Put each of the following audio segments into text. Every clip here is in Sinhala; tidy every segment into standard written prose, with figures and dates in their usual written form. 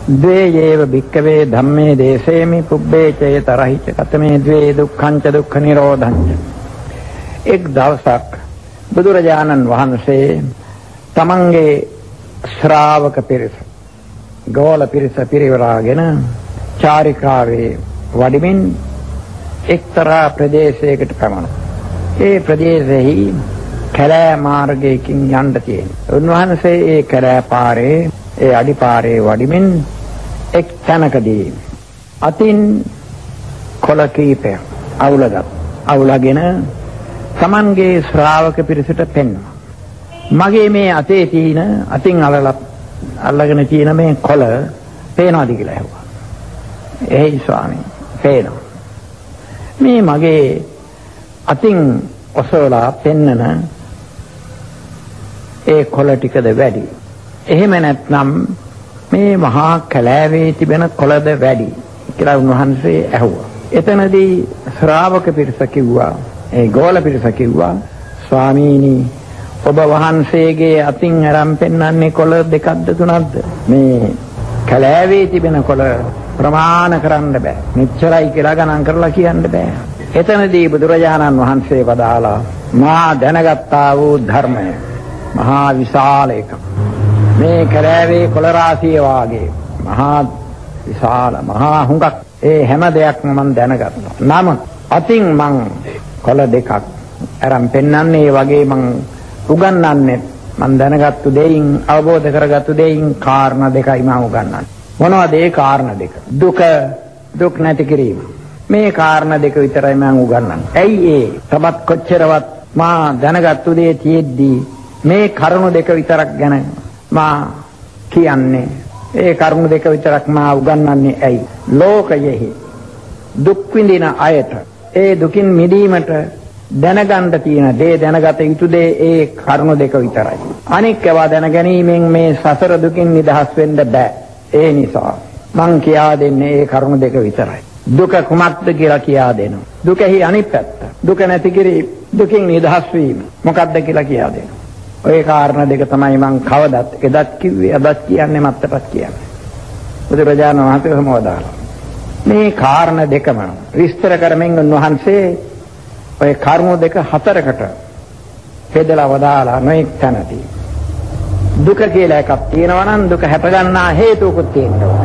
द्वे येव भिक्कवे धम्मे देसेमि पुब्बे चेतरहि च कतमे द्वे दुःखं च दुःख निरोधं च. एक දවසක් බුදුරජාණන් වහන්සේ තමන්ගේ ශ්‍රාවක පිරිස ගෝල පිරිස පිරිවරාගෙන චාරිකාවේ වඩිමින් එක්තරා ප්‍රදේශයකට පැමුණා. ඒ ප්‍රදේශෙහි කැලෑ මාර්ගයකින් යන්න තියෙනවා. උන්වහන්සේ ඒ කැලෑ පාරේ ඒ අඩිපාරේ වඩිමින් එක් තැනකදී අතින් කොළ කීපයක් අවුලගෙන තමන්ගේ ශ්‍රාවක පිරිසට පෙන්වනවා. මගේ මේ අතේ තියෙන අතින් අල්ලගෙන තියෙන මේ කොළ පේනවාද කියලා ඇහුවා. එයි ස්වාමී පේනවා. මේ මගේ අතින් ඔසවලා පෙන්නන ඒ කොළ ටිකද වැඩි? එහෙම නැත්නම් මේ මහා කැලෑවේ තිබෙන කොළද වැඩි කියලා උන්වහන්සේ ඇහුවා. එතනදී ශ්‍රාවක පිරිස කිව්වා, ඒ ගෝල පිරිස කිව්වා, ස්වාමීනි ඔබ වහන්සේගේ අතින් අරන් පෙන්වන්නේ කොළ දෙකක්ද තුනක්ද? මේ කැලෑවේ තිබෙන කොළ ප්‍රමාණ කරන්න බෑ. මෙච්චරයි කියලා ගණන් කරලා කියන්න බෑ. එතනදී බුදුරජාණන් වහන්සේ වදාලා මා දැනගත්තා වූ ධර්මය මහා විශාල එකක්. මේ කැලෑවේ කොළ රාශිය වාගේ මහා විශාල මහා හුඟක් ඒ හැම දෙයක්ම මම දැනගත්තා. නම අතින් මං කොළ දෙකක් අරන් පෙන්වන්නේ ඒ වගේ මං උගන්වන්නේ මං දැනගත්තු දෙයින් අවබෝධ කරගත්තු දෙයින් කාරණා දෙකයි මම උගන්වන්නේ. මොනවද ඒ කාරණා දෙක? දුක් නැති කිරීම. මේ කාරණා දෙක විතරයි මම උගන්වන්නේ. ඇයි ඒ? තවත් කොච්චරවත් මා දැනගත්තු දේ තියෙද්දී මේ කරුණු දෙක විතරක් ගැන මා කියන්නේ. ඒ කරුණු දෙක විතරක් මා උගන්වන්නේ ඇයි? ලෝකයෙහි දුක් විඳින අයට ඒ දුකින් මිදීමට දැනගන්න තියෙන දේ දැනගත යුතු දේ ඒ කරුණු දෙක විතරයි. අනික් ඒවා දැනගැනීමෙන් මේ සසර දුකින් නිදහස් වෙන්න බෑ. ඒ නිසා මං කියා දෙන්නේ ඒ කරුණු දෙක විතරයි. දුක කුමක්ද කියලා කියා දෙනවා. දුකෙහි අනිත් පැත්ත. දුක නැති කිරීම, දුකින් නිදහස් වීම මොකක්ද කියලා කියා දෙනවා. ඔය කාරණා දෙක තමයි මං කවදත් එදත් කිව්වේ, අදත් කියන්නේ, මත්තටත් කියන්නේ. බුදුරජාණන් වහන්සේ සමවදාලා මේ කාරණා දෙකම විස්තර කරමින් උන්වහන්සේ ඔය කර්ම දෙක හතරකට බෙදලා වදාලා නොඑක් තැනදී දුක කියලා එකක් තියෙනවා නම් දුක හැප ගන්නා හේතුකුත් තියෙනවා.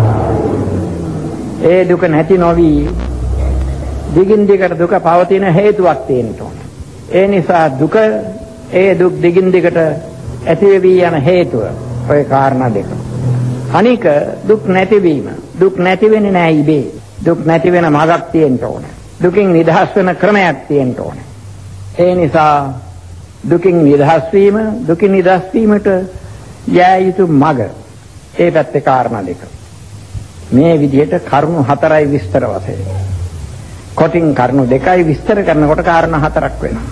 ඒ දුක නැති නොවි දිගින් දිගට දුක පවතින හේතුවක් තියෙනවා. ඒ නිසා දුක දුක් දිගින් දිගට ඇති වෙවි යන හේතුව ඔය කාරණා දෙක. අනික දුක් නැතිවීම. දුක් නැති වෙන්නේ නැහැ ඉබේ. දුක් නැති වෙන මාර්ගයක් තියෙන්න ඕනේ. දුකින් නිදහස් වෙන ක්‍රමයක් තියෙන්න ඕනේ. ඒ නිසා දුකින් නිදහස් වීමට යා යුතු මඟ ඒ පැත්තේ කාරණා දෙක. මේ විදිහට කරුණු හතරයි විස්තර වශයෙන්. කොටින් කරුණු දෙකයි විස්තර කරනකොට කාරණා හතරක් වෙනවා.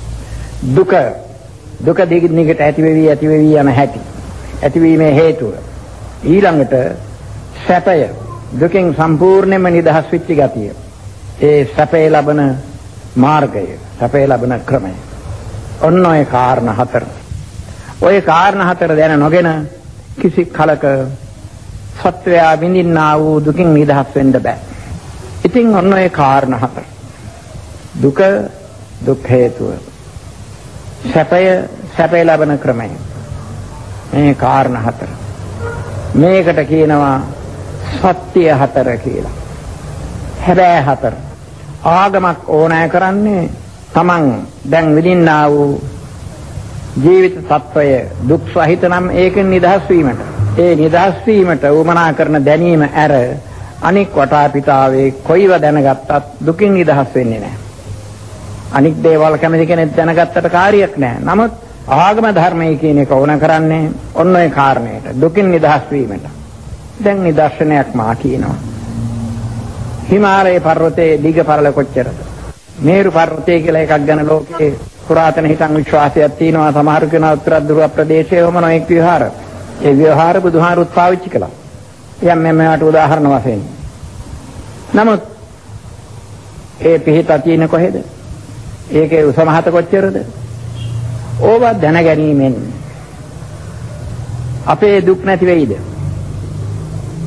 දුක දිගින් දිගට ඇති වෙවි යන හැටි. ඇතිවීමේ හේතුව. ඊළඟට සැපය. දුකින් සම්පූර්ණයෙන්ම නිදහස් වෙච්ච ගතිය. ඒ සැපේ ලබන මාර්ගය, සැපේ ලබන ක්‍රමය. ඔන්න ඔය කාරණා හතර. ඔය කාරණා හතර දැන නොගෙන කිසි කලක සත්වයා විඳින්නා වූ දුකින් නිදහස් වෙන්න බෑ. ඉතින් ඔන්න ඔය කාරණා හතර. දුක් හේතුව. සැපේ ලබන ක්‍රමය. මේ කාරණා හතර. මේකට කියනවා සත්‍ය හතර කියලා. හැබැයි හතර. ආගමක් ඕනෑ කරන්නේ තමන් දැන් විඳින්නා වූ ජීවිත සත්වය දුක් සහිත නම් ඒකෙන් නිදහස් වීමට. ඒ නිදහස් වීමට උවමනා කරන දැනීම ඇර අනික් වටාපිටාවේ කොයිව දැනගත්තත් දුකින් නිදහස් වෙන්නේ නැහැ. අනික් දේවල් කැමති කෙනෙක් දැනගත්තට කාර්යයක් නැහැ. නමුත් ආගම ධර්මයේ කියන එක ඕන කරන්නේ ඔන්න ඔය කාරණේට දුකින් නිදහස් වීමට. දැන් නිදර්ශනයක් මා කියනවා. හිමාලය පර්වතයේ දිග පරල කොච්චරද? මේරු පර්වතය කියලා එකක් ගැන ලෝකේ පුරාතන හිතන් විශ්වාසයක් තියෙනවා. සමහර කෙනා උත්තර ධ්‍රුව ප්‍රදේශයේම නොඑක් විහාර. ඒ විහාර බුදුහාරුත් පාවිච්චි කළා. යම් මේවට උදාහරණ වශයෙන්. නමුත් ඒ පිහිට තියෙන කොහෙද? ඒකේ උසමහත කොච්චරද? ඕවා දැන ගැනීමෙන් අපේ දුක් නැති වෙයිද?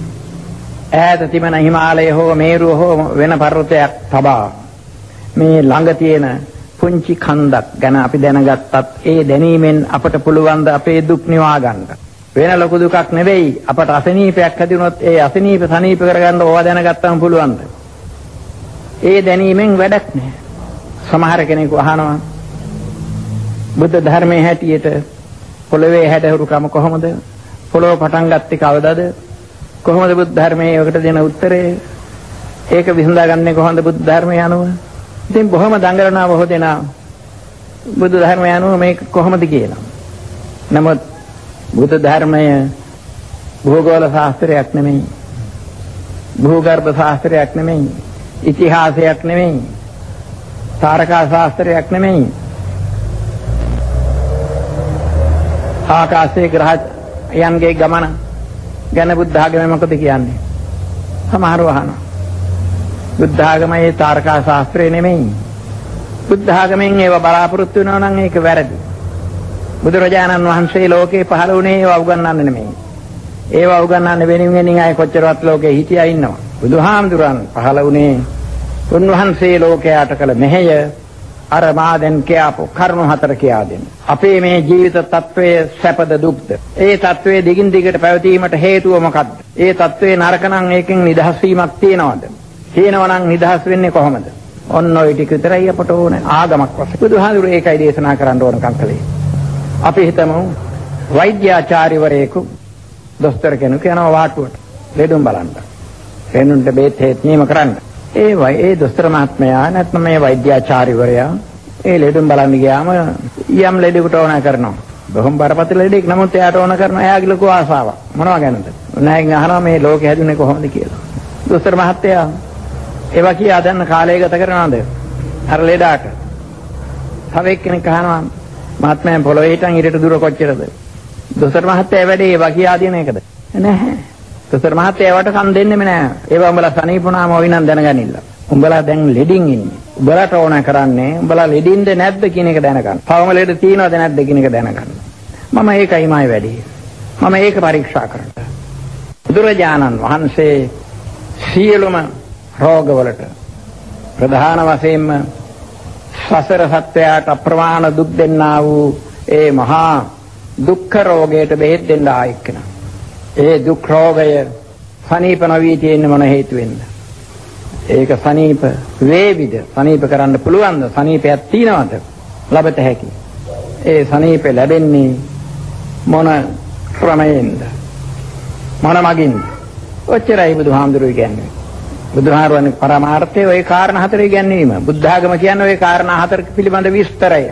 ඈත තිබෙන හිමාලය හෝ මේරුව හෝ වෙන පර්වතයක් තබා මේ ළඟ තියෙන පුංචි කන්දක් ගැන අපි දැනගත්තත් ඒ දැනීමෙන් අපට පුළුවන් ද අපේ දුක් නිවා ගන්න. වෙන ලොකු දුකක් නෙවෙයි. අපට අසනීපයක් ඇති වුණොත් ඒ අසනීප සනීප කරගන්න ඕවා දැනගත්තම පුළුවන් ද? ඒ දැනීමෙන් වැඩක් නැහැ. සමහර කෙනෙකු අහනවා බුද්ධ ධර්මයේ හැටියට පොළවේ හැඩහුරුකම කොහොමද? පොළොව පටන් ගත්තේ කවදාද? කොහොමද බුද්ධ ධර්මයේ ඔකට දෙන උත්තරේ? ඒක විසඳාගන්නේ කොහොමද බුද්ධ ධර්මයේ අනුව? ඉතින් බොහොම දඟලනවා බොහෝ දෙනා බුද්ධ ධර්මයේ අනුව මේක කොහොමද කියලා. නමුත් බුද්ධ ධර්මය භූගෝල ශාස්ත්‍රයක් නෙමෙයි. භූගර්භ ශාස්ත්‍රයක් නෙමෙයි. ඉතිහාසයක් නෙමෙයි. තාරකා ශාස්ත්‍රයක් නෙමෙයි. ආකාශයේ ග්‍රහයන්ගේ ගමන ගැන බුද්ධ ආගමේ මොකද කියන්නේ? සමහරව අහනවා. බුද්ධ ආගමේ තාරකා ශාස්ත්‍රය නෙමෙයි. බුද්ධ ආගමෙන් ඒව බලාපොරොත්තු වෙනවා නම් ඒක වැරදි. බුදුරජාණන් වහන්සේ ලෝකේ පහළ වුණේ ඒව උගන්වන්න නෙමෙයි. ඒව උගන්වන්න වෙනින් අය කොච්චරවත් ලෝකේ හිටියා ඉන්නවා. බුදුහාමුදුරන් පහළ වුණේ උන්වහන්සේ ලෝකයට කළ මෙහෙය අර මා දැන් කියපු කරුණු හතර කියා දෙන්න. අපේ මේ ජීවිත තත්වයේ සැපද දුක්ද? ඒ තත්වයේ දිගින් දිගට පැවතීමට හේතුව මොකක්ද? ඒ තත්වයේ නරක නම් ඒකෙන් නිදහස් වීමක් තියනවද? තියෙනවා නම් නිදහස් වෙන්නේ කොහොමද? ඔන්න ඔය ටික විතරයි අපට ඕනේ ආගමක් වශයෙන්. බුදුහාමුදුරේ ඒකයි දේශනා කරන්න ඕන කංකලේ. අපි හිතමු වෛද්‍යාචාර්යවරයෙකු දොස්තර කෙනෙක් යනවා වාටුවට ලෙඩුන් බලන්න. ලෙඩුන්ට බෙහෙත් හේත් නියම කරන්න. ඒ දොස්තර මහත්මයා නැත්නම් මේ වෛද්‍යාචාර්යවරයා ඒ ලෙඩුන් බලන්න ගියාම යම් ලෙඩෙකුට ඕන කරනවා. බොහොම බරපතල ලෙඩෙක්. නමුත් එයාට ඕන කරනවා එයාගේ ලොකු ආසාවක්. මොනවා ගැනද? උනාගෙන් අහනවා මේ ලෝකෙ හැදුනේ කොහොමද කියලා. දොස්තර මහත්තයා ඒවා කියා දැන් කාලය ගත කරනවාද? අර ලෙඩාට. තව එක්කෙනෙක් අහනවා මහත්මයා පොළොවේ හිටන් ඊට දුර කොච්චරද? දොස්තර මහත්තයා වැඩේ ඒවා කියා දෙන එකද? නැහැ. දොස්තර මහත්තයා ඒවට කන් දෙන්නෙම නැහැ. ඒවා උඹලා සනීපුණාම ඔයි නම් දැනගනින්න. උඹලා දැන් ලෙඩින් ඉන්නේ. උඹලාට ඕන කරන්නේ උඹලා ලෙඩින්ද නැද්ද කියන එක දැනගන්න. තවම ලෙඩ තියෙනවද නැද්ද කියන එක දැනගන්න. මම ඒකයි මායි වැඩේ. මම ඒක පරීක්ෂා කරනවා. බුදුරජාණන් වහන්සේ සියලුම රෝගවලට ප්‍රධාන වශයෙන්ම සසර සත්‍යයට අප්‍රමාණ දුක් දෙන්නා වූ ඒ මහා දුක්ඛ රෝගයට බෙහෙත් දෙන්න ආයෙකන. ඒ දුක් රෝගය සනීප නොවී තියෙන මොන හේතුවෙන්ද? ඒක සනීප වේවිද? සනීප කරන්න පුළුවන්ද? සනීපයක් තියනවද? ලබත හැකි. ඒ සනීප ලැබෙන්නේ මොන ක්‍රමයෙන්ද? මොන මගින්ද? ඔච්චරයි බුදුහාමුදුරුවෝ කියන්නේ. බුදුහාමුදුරුවන්ගේ පරමාර්ථය ওই කාරණා හතර ඉගැන්වීම. බුද්ධ ආගම කියන්නේ ওই කාරණා හතර පිළිබඳ විස්තරය.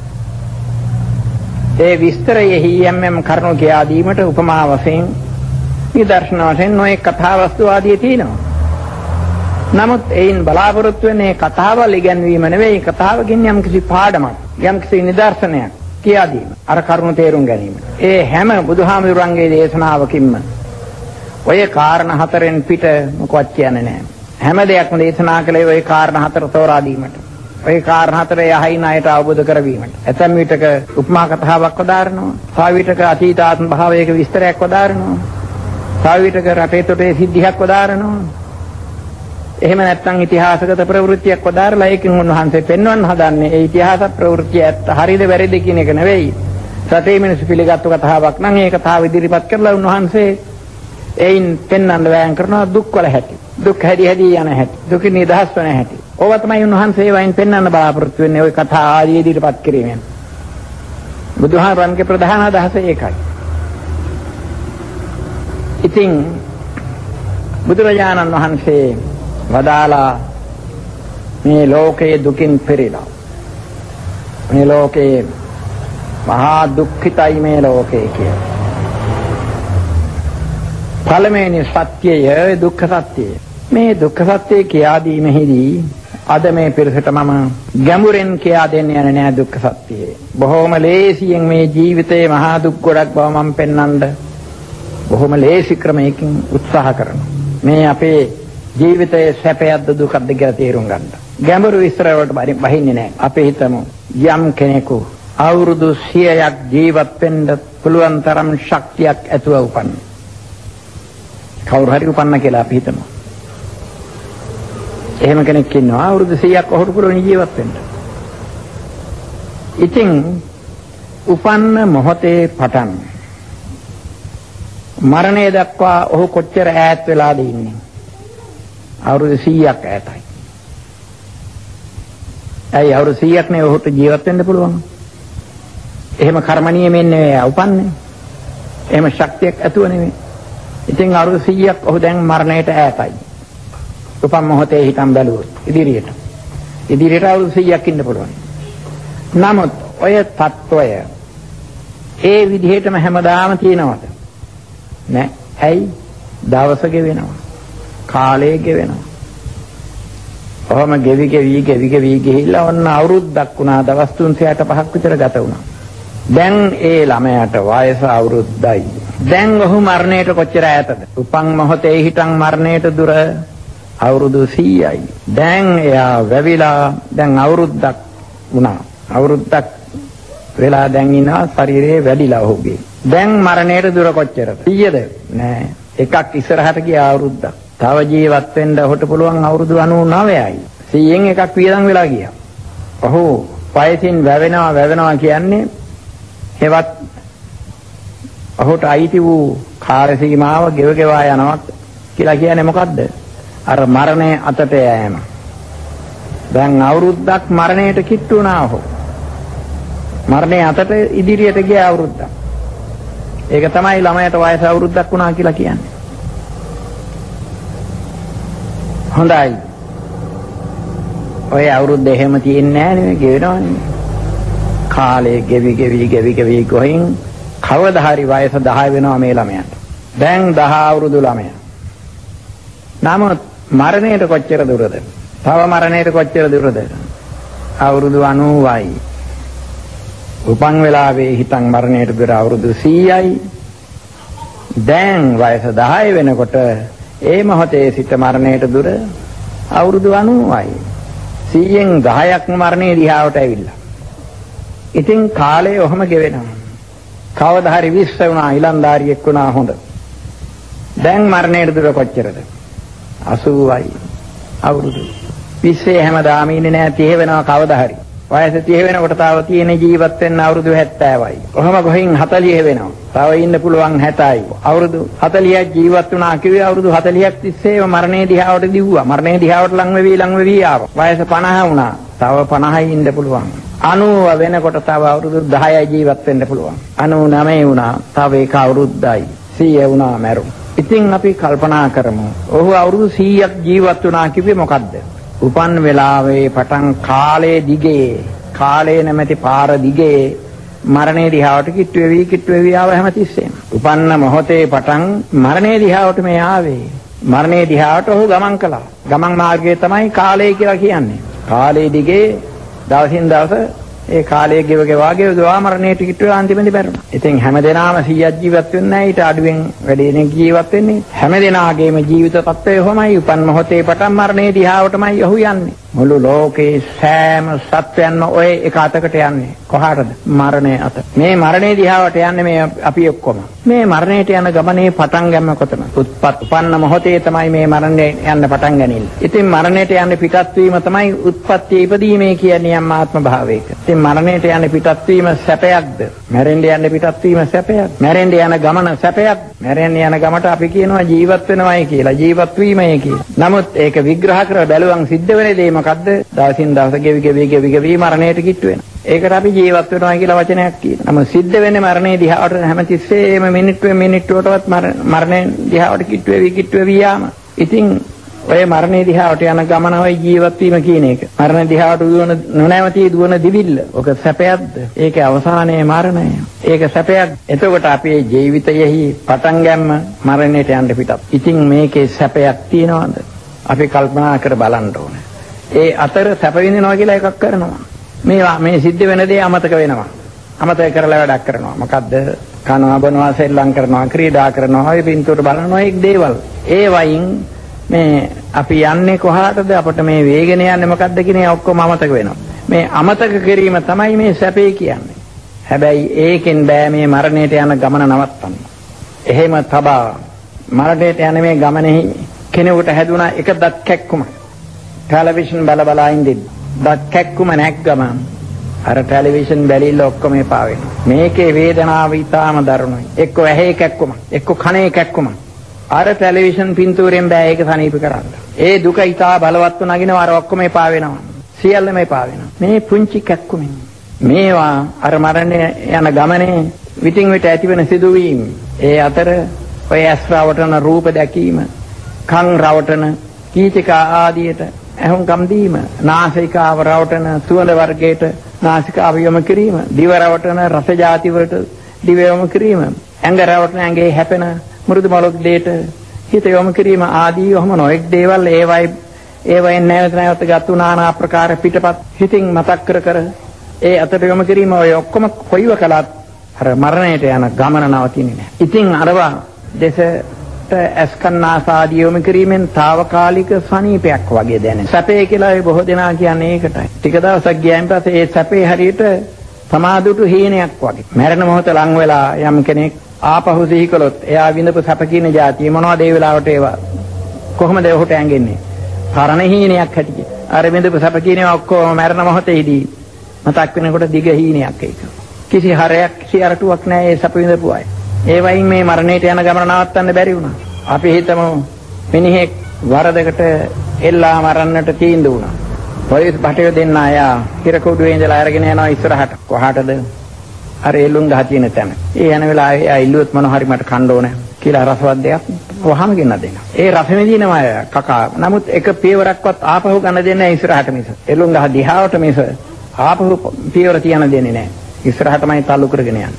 ඒ විස්තරයෙහි යම් කරුණු කියා දීමට උපමා වශයෙන් නිදර්ශන වශයෙන් නොයේ කතා වස්තු ආදී තියෙනවා. නමුත් ඒන් බලාපොරොත්තු වෙන්නේ කතාවල් ඉගැන්වීම නෙවෙයි. කතාවකින් යම් කිසි පාඩමක්, යම් කිසි නිදර්ශනයක් කියා දීම. අර කරුණු තේරුම් ගැනීම. ඒ හැම බුදුහාමුදුරන්ගේ දේශනාවකින්ම ඔය කාරණා හතරෙන් පිට මොකවත් කියන්නේ නැහැ. හැම දෙයක්ම දේශනා කළේ ওই කාරණා හතර තෝරා දීමට. ওই කාරණා හතරේ අහින අයට අවබෝධ කරවීමට. ඇතැම් විටක උපමා කතාවක් වදාරනවා. තව විටක අතීතාත්ම භාවයක විස්තරයක් වදාරනවා. තව විටක රටේ තොටේ සිද්ධියක් වදාරනවා. එහෙම නැත්නම් ඉතිහාසගත ප්‍රවෘත්තියක් වදාරලා ඒකෙන් උන්වහන්සේ පෙන්වන්න හදන්නේ ඒ ඉතිහාස ප්‍රවෘත්තිය ඇත්ත හරිද වැරදිද කියන එක නෙවෙයි. රටේ මිනිස්සු පිළිගත්තු කතාවක් නම් ඒ කතාව ඉදිරිපත් කරලා උන්වහන්සේ ඒයින් පෙන්වන්න වෑයම් කරනවා දුක්වල හැටි. දුක් හැදි හැදි යන හැටි. දුක නිදහස් වෙන හැටි. ඕවා තමයි උන්වහන්සේ වයින් පෙන්වන්න බලාපොරොත්තු වෙන්නේ ওই කතා ආදී ඉදිරිපත් කිරීමෙන්. බුදුහාමරන්ගේ ප්‍රධාන අදහස ඒකයි. ඉතින් බුදුරජාණන් වහන්සේ වදාලා මේ ලෝකයේ දුකින් පෙරලා මේ ලෝකේ මහා දුක්ඛිතයි මේ ලෝකේ කියලා. පළවෙනි සත්‍යය දුක්ඛ සත්‍යය. මේ දුක්ඛ සත්‍යය කියා දීමෙහිදී අද මේ පිරිසට මම ගැඹුරෙන් කියා දෙන්න යන්නේ නැහැ දුක්ඛ සත්‍යය. බොහොම ලේසියෙන් මේ ජීවිතයේ මහා දුක් ගොඩක් බව මම පෙන්වන්න බොහොම ලේසි ක්‍රමයකින් උත්සාහ කරනවා. මේ අපේ ජීවිතයේ සැපයක්ද දුකක්ද කියලා තේරුම් ගන්න. ගැඹුරු විස්තර වලට බහින්නේ නැහැ. අපි හිතමු යම් කෙනෙකු අවුරුදු 100ක් ජීවත් වෙන්න පුළුවන් තරම් ශක්තියක් ඇතුව උපන්න. කවුරු හරි උපන්න කියලා අපි හිතමු. එහෙම කෙනෙක් ඉන්නවා අවුරුදු 100ක් ඔහුට පුළුවන් ජීවත් වෙන්න. ඉතින් උපන්න මොහොතේ පටන් මරණය දක්වා ඔහු කොච්චර ඈත් වෙලාද ඉන්නේ? අවුරුදු 100ක් ඈතයි. ඇයි අවුරුදු 100ක් නේ ඔහුට ජීවත් වෙන්න පුළුවන්? එහෙම කර්මණීයමෙන් නෙවෙයි උපන්නේ. එහෙම ශක්තියක් ඇතුව නෙවෙයි. ඉතින් අවුරුදු 100ක් ඔහු දැන් මරණයට ඈතයි. උපන් මොහොතේ හිතන් බැලුවොත් ඉදිරියට අවුරුදු 100ක් ඉන්න පුළුවන්. නමුත් ඔය తত্ত্বය ඒ විදිහටම හැමදාම තියෙනවද? නෑ. ඇයි? දවස ගෙවෙනවා. කාලය ගෙවෙනවා. ඔහොම ගෙවි ගිහිල්ලා ඔන්න අවුරුද්දක් වුණා. දවස් 365ක් විතර ගත වුණා. දැන් ඒ ළමයාට වයස අවුරුද්දයි. දැන් ඔහු මරණයට කොච්චර ඈතද? උපන් මොහොතේ හිටන් මරණයට දුර අවුරුදු 100යි. දැන් එයා වැවිලා දැන් අවුරුද්දක් වුණා. අවුරුද්දක් වෙලා දැන් ඉන්නවා ශරීරයේ වැඩිලා ඔහුගේ. දැන් මරණයට දුර කොච්චරද? 100ද? නෑ. එකක් ඉස්සරහට ගියා අවුරුද්දක්. තව ජීවත් වෙන්න ඔහුට පුළුවන් අවුරුදු 99යි. 100න් එකක් වියදම් වෙලා ගියා. ඔහු වයසින් වැවෙනවා කියන්නේ හෙවත් ඔහුට අයිති වූ කාල සීමාව ගෙවගෙවා යනවා කියලා කියන්නේ මොකද්ද? අර මරණය අතට යෑම. දැන් අවුරුද්දක් මරණයට කිට්ටු වුණා ඔහු. මරණය අතට ඉදිරියට ගිය අවුරුද්දක්. ඒක තමයි ළමයට වයස අවුරුද්දක් වුණා කියලා කියන්නේ. හොඳයි. ඔය අවුරුද්ද එහෙම තියෙන්නේ නැහැ නෙවෙයි ගෙවෙනවනේ. කාලේ ගෙවි ගොහින් කවදා හරි වයස 10 වෙනවා මේ ළමයාට. දැන් 10 අවුරුදු ළමයා. නමුත් මරණයට කොච්චර දුරද? තව මරණයට කොච්චර දුරද? අවුරුදු 90යි. උපන් වෙලාවේ හිටන් මරණයට දුර අවුරුදු 100යි. දැන් වයස 10 වෙනකොට ඒ මොහොතේ සිට මරණයට දුර අවුරුදු 90යි. 100න් 10ක් මරණේ දිහාවට ඇවිල්ලා. ඉතින් කාලය ඔහම ගෙවෙනවා. කවදා හරි 20 වුණා ඊලන්දාරියෙක් වුණා හොඳ. දැන් මරණයට දුර කොච්චරද? 80යි. අවුරුදු 20 හැමදාම ඉන්නේ නැහැ 30 වෙනවා කවදා හරි. වයස 30 වෙනකොට තව තියෙන ජීවත් වෙන්න අවුරුදු 70යි. කොහොම ගොහින් 40 වෙනවා. තව ඉන්න පුළුවන් 60යි. අවුරුදු 40ක් ජීවත් වුණා කිව්වේ අවුරුදු 40ක් තිස්සේම මරණේ දිහාවට දිව්වා. මරණේ දිහාවට ලං වෙවි ආවා. වයස 50 වුණා. තව 50යි ඉන්න පුළුවන්. 90 වෙනකොට තව අවුරුදු 10යි ජීවත් වෙන්න පුළුවන්. 99 වුණා. තව එක අවුරුද්දයි. 100 වුණා මැරුණා. ඉතින් අපි කල්පනා කරමු. ඔහු අවුරුදු 100ක් ජීවත් වුණා කිව්වේ මොකද්ද? උපන් වෙලාවේ පටන් කාලේ නැමැති පාර දිගේ මරණේ දිහාවට කිට්ටු වෙවි ආව හැමතිස්සෙම. උපන්න මොහොතේ පටන් මරණේ දිහාවට මේ ආවේ. මරණේ දිහාවට ඔහු ගමන් කළා. ගමන් මාර්ගය තමයි කාලය කියලා කියන්නේ. කාලේ දිගේ දවසින් දවස ඒ කාලයේ ගෙවවා මරණයට කිට්ටු වෙලා අන්තිමේදී බැරුණා. ඉතින් හැමදෙනාම 100ක් ජීවත් වෙන්නේ නැහැ. ඊට අඩුවෙන් වැඩි දෙනෙක් ජීවත් වෙන්නේ. හැමදෙනාගේම ජීවිත තත්ත්වය කොහොමයි? උපන් මොහොතේ පටන් මරණේ දිහාවටමයි ඔහු යන්නේ. මුළු ලෝකේ සෑම සත්වයන්ම ඔය එක අතකට යන්නේ. කොහාටද? මරණය අත. මේ මරණේ දිහාවට යන්නේ මේ අපි ඔක්කොම. මේ මරණයට යන ගමනේ පටන් ගන්න කොතන? උපන්න මොහොතේ තමයි මේ මරණය යන්න පටන් ගන්නේ. ඉතින් මරණයට යන්නේ පිටත් වීම තමයි උත්පත්ති ඉපදීමේ කියන්නේ යම් ආත්ම භාවයක. ඉතින් මරණයට යන්නේ පිටත් වීම සැපයක්ද? මැරෙන්න යන්නේ පිටත් වීම සැපයක්. මැරෙන්න යන ගමන සැපයක්. මැරෙන්න යන ගමට අපි කියනවා ජීවත් වෙනවයි කියලා. ජීවත් වීමයි කියලා. නමුත් ඒක විග්‍රහ කර බැලුවම් සිද්ධ වෙන දේ මොකද්ද? දවසින් දවස ගෙවි මරණයට කිට්ටු වෙනවා. ඒකට අපි ජීවත් වෙනවා කියලා වචනයක් කියනවා. නමුත් සිද්ධ වෙන්නේ මරණේ දිහාවට හැමතිස්සෙම මිනිත්තුවටවත් මරණේ දිහාවට කිට්ටු වෙවි යාම. ඉතින් ඔය මරණේ දිහාවට යන ගමන ඔය ජීවත් වීම කියන එක. මරණ දිහාවට නොනැවතී දුවන දිවිල්ල. ඔක සැපයක්ද? ඒකේ අවසානයේ මරණය. ඒක සැපයක්. එතකොට අපේ ජීවිතයෙහි පටන් ගැම්ම මරණයට යන්න පිටත්. ඉතින් මේකේ සැපයක් තියනවද? අපි කල්පනා කර බලන්න ඕනේ. ඒ අතර සැප විඳිනවා කියලා එකක් කරනවා. මේ සිද්ධ වෙන දේ අමතක වෙනවා. අමතක කරලා වැඩක් කරනවා. මොකද්ද? කනවා බොනවා සෙල්ලම් කරනවා ක්‍රීඩා කරනවා ඔය පින්තූර බලනවා එක් දේවල්. ඒ වයින් මේ අපි යන්නේ කොහාටද? අපිට මේ වේගන යන්නේ මොකද්ද කියන ඔක්කොම අමතක වෙනවා. මේ අමතක කිරීම තමයි මේ සැපේ කියන්නේ. හැබැයි ඒකෙන් බෑ මේ මරණයට යන ගමන නවත්තන්න. එහෙම තබා මරණයට යන මේ ගමනේ කෙනෙකුට හැදුනා එක දත් කැක්කුම. ටෙලිවිෂන් බල ඉඳින් දත් කැක්කුම නැග්ගම අර ටෙලිවිෂන් බැලිල්ල ඔක්කොම එපා වෙනවා. මේකේ වේදනාව ඊටාම දරුණුයි. එක්ක ඇහි කැක්කුම, එක්ක කනේ කැක්කුම. අර ටෙලිවිෂන් පින්තූරෙන් බෑ ඒක සනීප කරන්න. ඒ දුක ඊටා බලවත්ව නගිනවා අර ඔක්කොම එපා වෙනවා. සියල්ලම එපා වෙනවා. මේ පුංචි කැක්කුමින් මේවා අර මරණය යන ගමනේ විටින් විට ඇතිවෙන සිදුවීම්. ඒ අතර ඔය ඇස් රවටන රූප දැකීම, කන් රවටන කීචිකා ආදියට ඇහුම්කම් දීම, නාසිකාව රවටන සුවඳ වර්ගයට නාසිකාව යොමු කිරීම, දිව රවටන රස ಜಾති වලට දිව යොමු කිරීම, ඇඟ රවටන ඇඟේ හැපෙන මෘදු මලක් දෙයට හිත යොමු කිරීම ආදී ඔහම නොඑක් දේවල් ඒවයින් නැවත ගත්තු නානා ආකාර පිටපත් හිතින් මතක් කර ඒ අතට යොමු කිරීම ඔය ඔක්කොම කොයිව කළත් අර මරණයට යන ගමන නවතින්නේ නැහැ. ඉතින් අරවා දෙසට ඇස්කන්නාසාදී යොමු කිරීමෙන් తాවකාලික සනීපයක් වගේ දැනෙන. සැපේ කියලා බොහෝ දෙනා කියන්නේ ඒකටයි. ටික දවසක් ගියන් පස්සේ ඒ සැපේ හරියට සමාදුටු හීනයක් වගේ. මරණ මොහොත ලං වෙලා යම් කෙනෙක් ආපහු සිහි කළොත් එයා විඳපු සැප කියන જાතිය මොනවද ඒ වෙලාවට ඒවා කොහොමද ඔහුට ඇඟෙන්නේ? පරණ හීනයක් හැටියට. අර විඳපු සැප කියනවා ඔක්කොම මරණ මොහොතේදී මතක් වෙනකොට දිග හීනයක් ඒක. කිසි හරයක් කිසි අරටුවක් නැහැ ඒ සැප විඳපු අය. ඒ වයින් මේ මරණයට යන ගමන නවත්තන්න බැරි වුණා. අපි හිතමු මිනිහෙක් වරදකට එල්ලා මරන්නට තීන්දුව වුණා. පොලිස් බටය දෙන්න ආයා හිරකුඩුවේ ඉඳලා අරගෙන යනවා ඉස්සරහට. කොහාටද? අර එළුම් ගහ තියෙන තැන. ඒ යන වෙලාවේ ආ ඉල්ලුවත් මොන හරි මට කන්න ඕන කියලා රසවත් දෙයක් වහම ගෙන්න දෙනවා. ඒ රස විඳිනවා කකා. නමුත් එක පියවරක්වත් ආපහු ගන්න දෙන්නේ නැහැ ඉස්සරහට මිස. එළුම් ගහ දිහාවට මිස ආපහු පියවර තියන්න දෙන්නේ නැහැ. ඉස්සරහටමයි තල්ලු කරගෙන යන්නේ.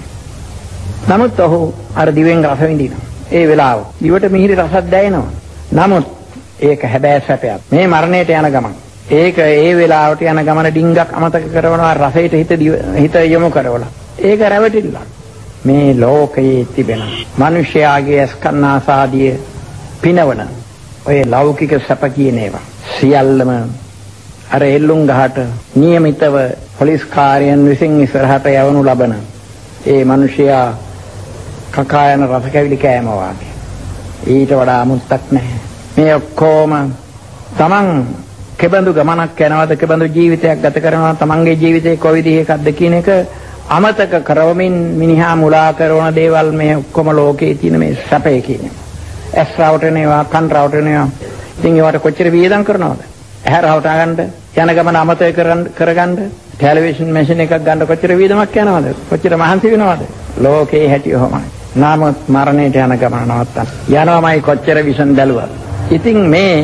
නමුත් ඔහු අර දිවෙන් රස විඳිනවා. ඒ වෙලාව දිවට මිහිරි රසක් දැනෙනවා. නමුත් ඒක හැබෑ සැපයක්. මේ මරණයට යන ගමන. ඒක ඒ වෙලාවට යන ගමන ඩිංගක් අමතක කරනවා රසයට හිත යොමු කරවලා. ඒක රැවටිල්ල. මේ ලෝකයේ තිබෙන මිනිස්යාගේ ස්කන්නාසාදිය පිනවන ඔය ලෞකික සැප කියන ඒවා සියල්ලම අර එල්ලුම් ගහට નિયમિતව පොලිස් කාර්යයන් විසින් ඉස්සරහට යවනු ලබන ඒ මිනිසයා කකායන රස කැවිලි කෑම වාගේ. ඊට වඩා අමුත්තක් නැහැ. මේ ඔක්කොම තමන් කෙබඳු ගමනක් යනවද කෙබඳු ජීවිතයක් ගත කරනවා තමන්ගේ ජීවිතේ කොයි විදිහකද කියන එක අමතක කරවමින් මිනිහා මුලා කරන දේවල් මේ ඔක්කොම ලෝකේ තියෙන මේ සැපේ කියන්නේ. ඇස් රවටන ඒවා, කන් රවටන ඒවා. ඉතින් ඒවට කොච්චර වියදම් කරනවද? ඇහැ රවටා ගන්න, යන ගමන අමතක කරගන්න, ටෙලිවිෂන් මැෂින් එකක් ගන්න කොච්චර වියදමක් යනවද? කොච්චර මහන්සි වෙනවද? ලෝකේ හැටි ඔහොමයි. නමුත් මරණයට යන ගමන නවත්තන්න. යනවාමයි කොච්චර විසන් බැලුවත්. ඉතින් මේ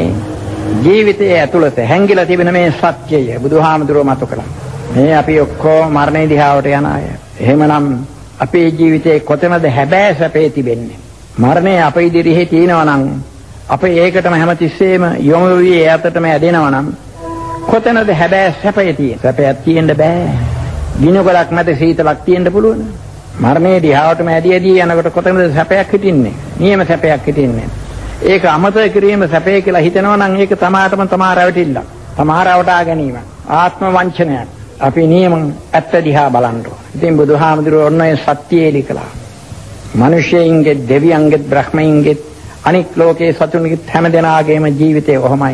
ජීවිතයේ ඇතුළත හැංගිලා තිබෙන මේ සත්‍යය බුදුහාමුදුරුවෝ මතු කළා. මේ අපි ඔක්කොම මරණය දිහාවට යන අය. එහෙමනම් අපේ ජීවිතේ කොතනද හැබෑ සැපේ තිබෙන්නේ? මරණය අපේ ඉදිරියේ තියෙනවා නම් අපේ ඒකටම හැමතිස්සෙම යොමු වී ඒ අතටම ඇදෙනවා නම් කොතනද හැබෑ සැපේ තියෙන්නේ? සැපයක් තියෙන්න බෑ. දිනකොලක් මැද සීතලක් තියෙන්න පුළුවන්. මරණය දිහාවටම ඇදී යනකොට කොතනද සැපයක් හිටින්නේ? නියම සැපයක් හිටින්නේ. ඒක අමතක කිරීම සැපේ කියලා හිතනවා නම් ඒක තමාටම තමා රැවටිල්ල. තමා රවටා ගැනීම. ආත්ම වංචනයක්. අපි නියම ඇත්ත දිහා බලන්න ඕන. ඉතින් බුදුහාමුදුරුවෝ ඔන්න සත්‍යයේලි කළා. මිනිසෙයින්ගේ, දෙවියන්ගේ, බ්‍රහ්මයින්ගේ, අනික් ලෝකයේ සතුන්ගේ හැම දෙනාගේම ජීවිතේ ඔහොමයි.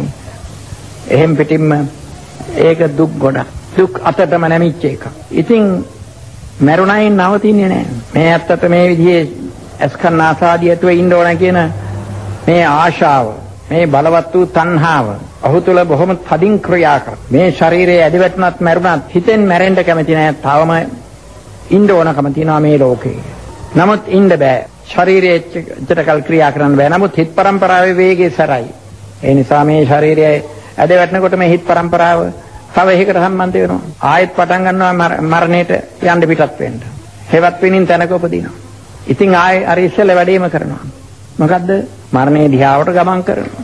එහෙම් පිටින්ම ඒක දුක් ගොඩක්. දුක් අතටම නැමිච්ච එක. ඉතින් මරුණයින් නවතින්නේ නැහැ. මේ ඇත්තට මේ විදිහේ අස්කන්නාසාදියතුව ඉන්න ඕන කියන මේ ආශාව, මේ බලවත් වූ තණ්හාව ඔහු තුල බොහොම තදින් ක්‍රියා කරන. මේ ශරීරයේ ඇදවැටුණත් මරුණත් හිතෙන් මැරෙන්න කැමති නැහැ. තවම ඉන්න ඕනකම තියෙනවා මේ ලෝකේ. නමුත් ඉන්න බෑ. ශරීරයේ චිතකල් ක්‍රියා කරන්න බෑ. නමුත් හිත පරම්පරාවේ වේගය සරයි. ඒ නිසා මේ ශරීරයේ ඇදවැටෙනකොට මේ හිත පරම්පරාව තව එකකට සම්බන්ධ වෙනවා. ආයෙත් පටන් ගන්නවා මරණයට යන්න පිටත් වෙන්න. හේවත් වෙනින් තැනක උපදිනවා. ඉතින් ආයෙ අර ඉස්සෙල්ල වැඩේම කරනවා. මොකද්ද? මරණේ දිහාවට ගමන් කරනවා.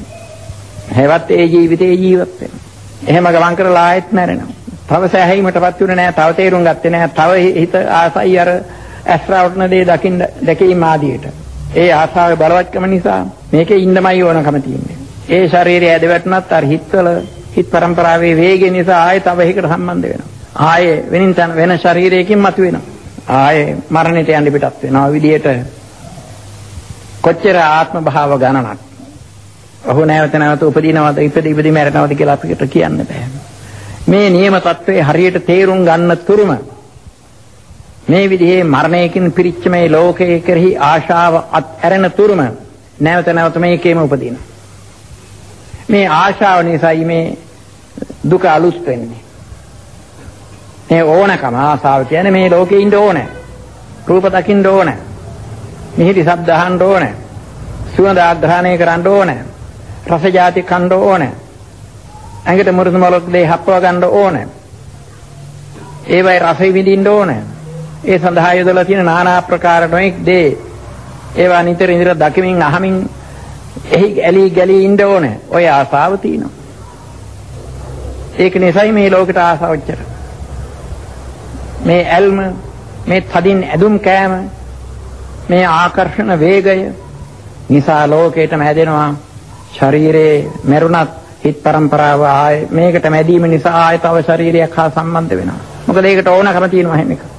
හේවත් ඒ ජීවිතේ ජීවත් වෙනවා. එහෙම ගමන් කරලා ආයෙත් මැරෙනවා. තව සෑහීමටපත් වෙන්නේ නැහැ. තව තේරුම් ගත්තේ නැහැ. තව හිත ආසයි අර ඇස්රවටන දේ දැකීම ආදියට. ඒ ආසාවේ බලවත්කම නිසා මේකේ ඉන්නමයි ඕනකම තියෙන්නේ. ඒ ශරීරයේ ඇදවැටුණත් අර හිත පරම්පරාවේ වේගය නිසා ආයෙ තව එකකට සම්බන්ධ වෙනවා. ආයෙ වෙන ශරීරයකින් මතුවෙනවා. ආයෙ මරණයට යන්න පිටත් වෙනවා. විදියට කොච්චර ආත්ම භාව ගණනක් ඔහු නැවත නැවත උපදිනවද ඉපදී මැරෙනවද කියලා අපිට කියන්න බෑ. මේ නියම තත්ත්වයේ හරියට තේරුම් ගන්න තුරුම මේ විදිහේ මරණයකින් පිරිච්ච මේ ලෝකයේ කෙරෙහි ආශාව අත්හැරෙන තුරුම නැවත නැවත මේකේම උපදින. මේ ආශාව නිසායි මේ දුක අලුත් වෙන්නේ. මේ ඕනකම ආශාව කියන්නේ මේ ලෝකේ ඉන්න ඕනේ. රූප දකින්න ඕනේ. මිහිරි ශබ්ද අහන්න ඕනේ. සුවඳ ආග්‍රහණය කරන්න ඕනේ. රස ජාති කන්න ඕනේ. ඇඟට මුරුදු මොලොක් දෙය හප්පව ගන්න ඕනේ. ඒවයි රසෙ විඳින්න ඕනේ. ඒ සඳහා යොදලා තියෙන নানা ආකාර නොඑක් දේ ඒවා නිතර දකිමින් අහමින් එහි ඇලී ගලී ඉන්න ඕනේ. ඔය ආසාව තියෙනවා. ඒක නිසායි මේ ලෝකෙට ආසාව ඔච්චර. මේ ඇල්ම, මේ තදින් ඇදුම් කෑම, මේ ආකර්ෂණ වේගය නිසා ලෝකෙටම හැදෙනවා. ශරීරේ මරුණත් හිත පරම්පරාව ආයේ මේකට මැදීම නිසා ආයෙ තව ශරීරයක් හා සම්බන්ධ වෙනවා. මොකද ඒකට ඕනකම තියෙනවා හැම එක.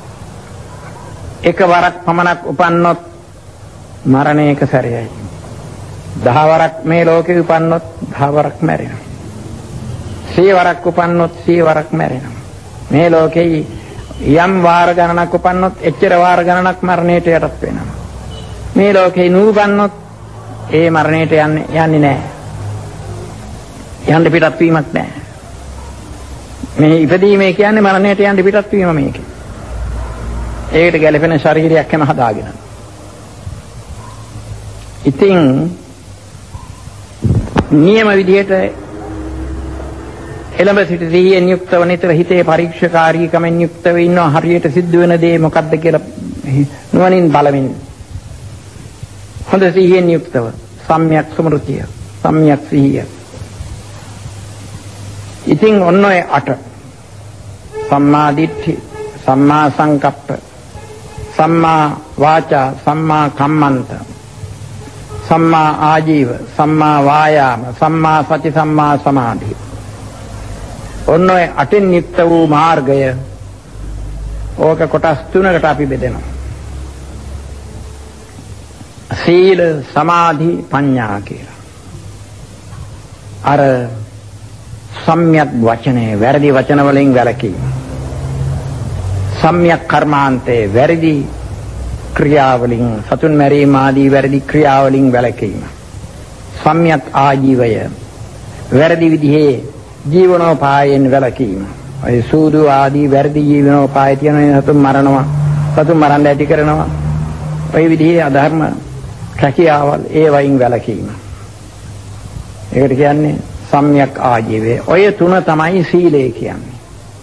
එකවරක් පමණක් උපන්නොත් මරණය එක සැරයයි. 10 වරක් මේ ලෝකේ උපන්නොත් 10 වරක් මැරෙනවා. 100 වරක් උපන්නොත් 100 වරක් මැරෙනවා. මේ ලෝකේ යම් වාර ගණනක් උපන්නොත් එච්චර වාර ගණනක් මරණයට යටත් වෙනවා. මේ ලෝකේ නූපන්නොත් ඒ මරණයට යන්නේ නැහැ. යන්න පිටත් වීමක් නැහැ. මේ ඉපදීමේ කියන්නේ මරණයට යන්න පිටත් වීම මේක. ඒකට ගැළපෙන ශරීරයක් හැම හදාගෙන. ඉතින් නියම විදිහට එළඹ සිට සිහියෙන් යුක්තව නිතර හිතේ පරීක්ෂාකාරීකමෙන් යුක්තව ඉන්නවා. හරියට සිද්ධ වෙන දේ මොකක්ද කියලා නුවණින් බලමින් හොඳ සිහියෙන් යුක්තව සම්‍යක් ස්මෘතිය සම්‍යක් සිහිය. ඉතින් ඔන්න ඔය 8 සම්මා දිට්ඨි, සම්මා සංකප්ප, සම්මා වාචා, සම්මා කම්මන්ත, සම්මා ආජීව, සම්මා වායාම, සම්මා සති, සම්මා සමාධි. ඔන්න ඔය 8න් යුක්ත වූ මාර්ගය ඕක කොටස් 3කට අපි බෙදෙනවා. සීල, සමාධි, ප්‍රඥා කියලා. අර සම්‍යක් වචනේ වැරදි වචන වලින් වැළකීම. සම්‍යක් කර්මාන්තේ වැරදි ක්‍රියාවලින් සතුන් මැරීම ආදී වැරදි ක්‍රියාවලින් වැළකීම. සම්‍යක් ආජීවය වැරදි විදිහේ ජීවනෝපායෙන් වැළකීම. ඒ සූදු ආදී වැරදි ජීවනෝපාය තියෙන සතුන් මරනවා, සතුන් මරන්න ඇති කරනවා. ওই විදිහේ අධර්ම රැකියාවල් ඒ වයින් වැළකීම. ඒකට කියන්නේ සම්‍යක් ආජීවය. ඔය 3 තමයි සීලය කියන්නේ.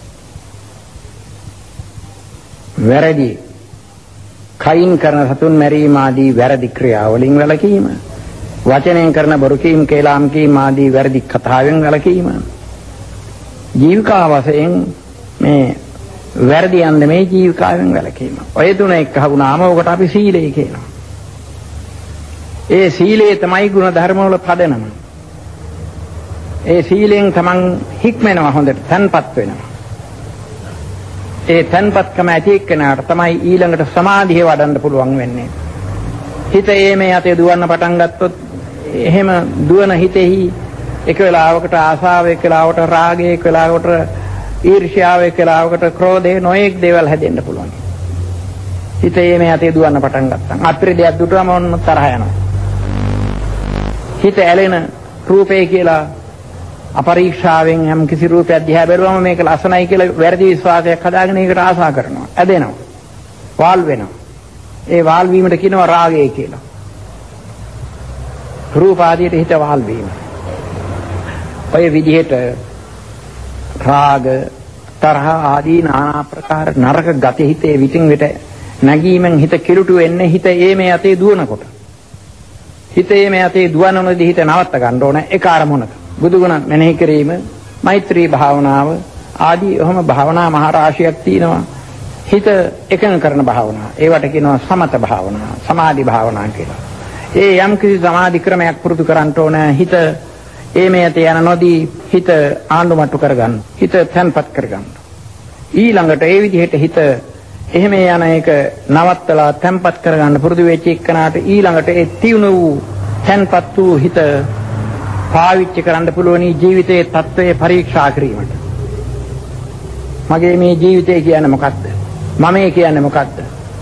වැරදි කයින් කරන සතුන් මැරීම ආදී වැරදි ක්‍රියාවලින් වැළකීම, වචනෙන් කරන බොරු කීම්, කේලාම් කීම් ආදී වැරදි කතාවෙන් වැළකීම, ජීවිකා වශයෙන් මේ වැරදි යන්නේ මේ ජීවිකාවෙන් වැළකීම. ඔය 3 එක්ක වුණාම ඔකට අපි සීලය කියනවා. ඒ සීලයේ තමයි ගුණ ධර්ම වල පදනම. ඒ සීලෙන් තමන් හික්මෙනවා, හොඳට තන්පත් වෙනවා. ඒ තන්පත්කම ඇති එක්කනට තමයි ඊළඟට සමාධිය වඩන්න පුළුවන් වෙන්නේ. හිත මේ අතේ දුවන්න පටන් ගත්තොත් එහෙම දුවන හිතෙහි එක වෙලාවකට ආසාව, එක වෙලාවකට රාගය, එක වෙලාවකට ඊර්ෂ්‍යාව, එක වෙලාවකට ක්‍රෝධය, නොයෙක් දේවල් හැදෙන්න පුළුවන්. හිත මේ අතේ දුවන්න පටන් ගත්තා. අපිරිය දෙයක් දුටුවම ඔන්න තරහ යනවා. හිත ඇලෙන රූපේ කියලා අපරීක්ෂාවෙන් යම් කිසි රූපයක් දිහා බැලුවම මේක ලස්සනයි කියලා වැරදි විශ්වාසයක් හදාගෙන ඒකට ආසා කරනවා. ඇදෙනවා. වාල් වෙනවා. ඒ වාල් වීමට කියනවා රාගය කියලා. රූප ආදියට හිත වාල් වීම. ඔය විදිහට රාග, තරහ ආදී নানা ප්‍රකාර නරක ගති හිතේ විටින් විට නැගීමෙන් හිත කිලුටු වෙන්නේ. හිත මේ අතේ දුවනකොට. හිත මේ අතේ දුවනනොදී හිත නවත්ත ගන්න ඕන ඒක අරමුණක. බුදුගුණ මෙනෙහි කිරීම, මෛත්‍රී භාවනාව ආදී ඔහොම භාවනා මහ රාශියක් තියෙනවා. හිත එකඟ කරන භාවනාව. ඒවට කියනවා සමත භාවනාව, සමාධි භාවනාව කියලා. ඒ යම් කිසි සමාධි ක්‍රමයක් පුරුදු කරන්න ඕන. හිත මේ යත යන නොදී හිත ආණ්ඩුමට්ටු කරගන්න. හිත තැන්පත් කරගන්න. ඊළඟට ඒ විදිහට හිත එහෙම යන එක නවත්තලා තැම්පත් කරගන්න පුරුදු වෙච්ච එක්කනට ඊළඟට ඒ තියුණු වූ තැන්පත් වූ හිත පාවිච්චි කරන්න පුළුවන් ජීවිතයේ தත්ත්වය පරීක්ෂා කිරීමට. මගේ මේ ජීවිතය කියන්නේ මොකක්ද? මම කියන්නේ මොකක්ද?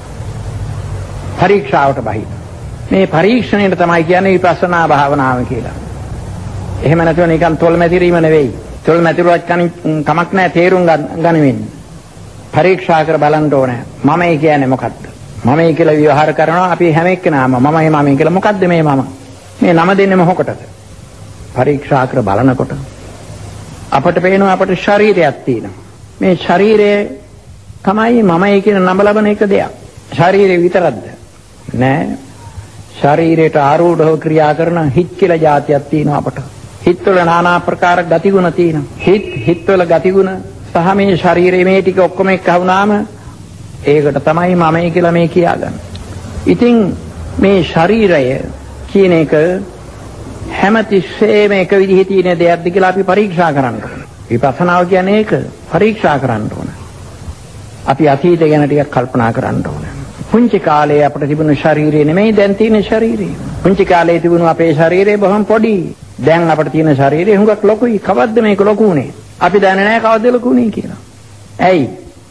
පරීක්ෂාවට බහින්න. මේ පරීක්ෂණයට තමයි කියන්නේ විපස්සනා භාවනාව කියලා. එහෙම නැතුව නිකන් තොල් මැතිරීම නෙවෙයි. තොල් මැතිරුවත් කමක් නැහැ තේරුම් ගනිමින්. පරීක්ෂා කර බලන්න ඕනේ. මම කියන්නේ මොකක්ද? මම කියලා විවහාර කරනවා අපි හැම එක්කෙනාම මම කියලා මොකද්ද මේ මම? මේ නම දෙන්නේ මොකටද? පරීක්ෂා කර බලනකොට අපට පේනවා අපට ශරීරයක් තියෙනවා. මේ ශරීරය තමයි මමයි කියන නම ලබන එක දෙයක්. ශරීරය විතරක්ද? නෑ. ශරීරයට ආරූඪව ක්‍රියා කරන හිත් කියලා જાතියක් තියෙනවා අපට. හිතවල নানা ආකාර ගතිගුණ තියෙනවා. හිතවල ගතිගුණ සහ මේ ශරීරයේ මේ ටික ඔක්කොම එක්ක වුණාම ඒකට තමයි මමයි කියලා මේ කියාගන්නේ. ඉතින් මේ ශරීරය කියන එක හැමතිස්සෙම එක විදිහේ තියෙන දෙයක්ද කියලා අපි පරීක්ෂා කරන්න ඕනේ. විපස්සනාව කියන්නේ ඒක පරීක්ෂා කරන්න ඕනේ. අපි අතීතය ගැන ටිකක් කල්පනා කරන්න ඕනේ. පුංචි කාලේ අපිට තිබුණු ශරීරය නෙමෙයි දැන් තියෙන ශරීරය. පුංචි කාලේ තිබුණු අපේ ශරීරය බොහොම පොඩි. දැන් අපිට තියෙන ශරීරය හුඟක් ලොකුයි. කවද්ද මේක ලොකු උනේ? අපි දන්නේ නැහැ කවද්ද ලොකු උනේ කියලා. ඇයි?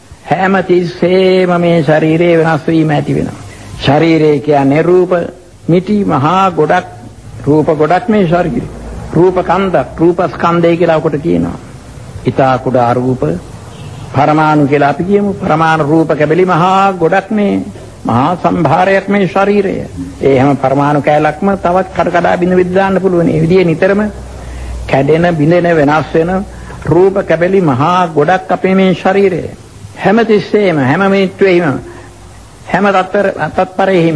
හැමතිස්සෙම මේ ශරීරය වෙනස් වීම ඇති වෙනවා. ශරීරය කියන්නේ රූප මිටි මහා ගොඩක් රූප ගොඩක් මේ ශරීරය. රූප කන්දක් රූප ස්කන්ධය කියලා ඔකට කියනවා. ඊතා කුඩා රූප පරමාණු කියලා අපි කියමු. පරමාණු රූප කැබලි මහා ගොඩක් මේ මහා සම්භාරයක් මේ ශරීරය. ඒ හැම පරමාණු කැලක්ම තවත් කඩකඩා බිඳ බිඳ දාන්න පුළුවන්. ඒ විදිහේ නිතරම කැඩෙන බිඳෙන වෙනස් වෙන රූප කැබලි මහා ගොඩක් අපේ මේ ශරීරය. හැමතිස්සෙම හැම මිනිත්තුවෙම හැම තත්පරෙහිම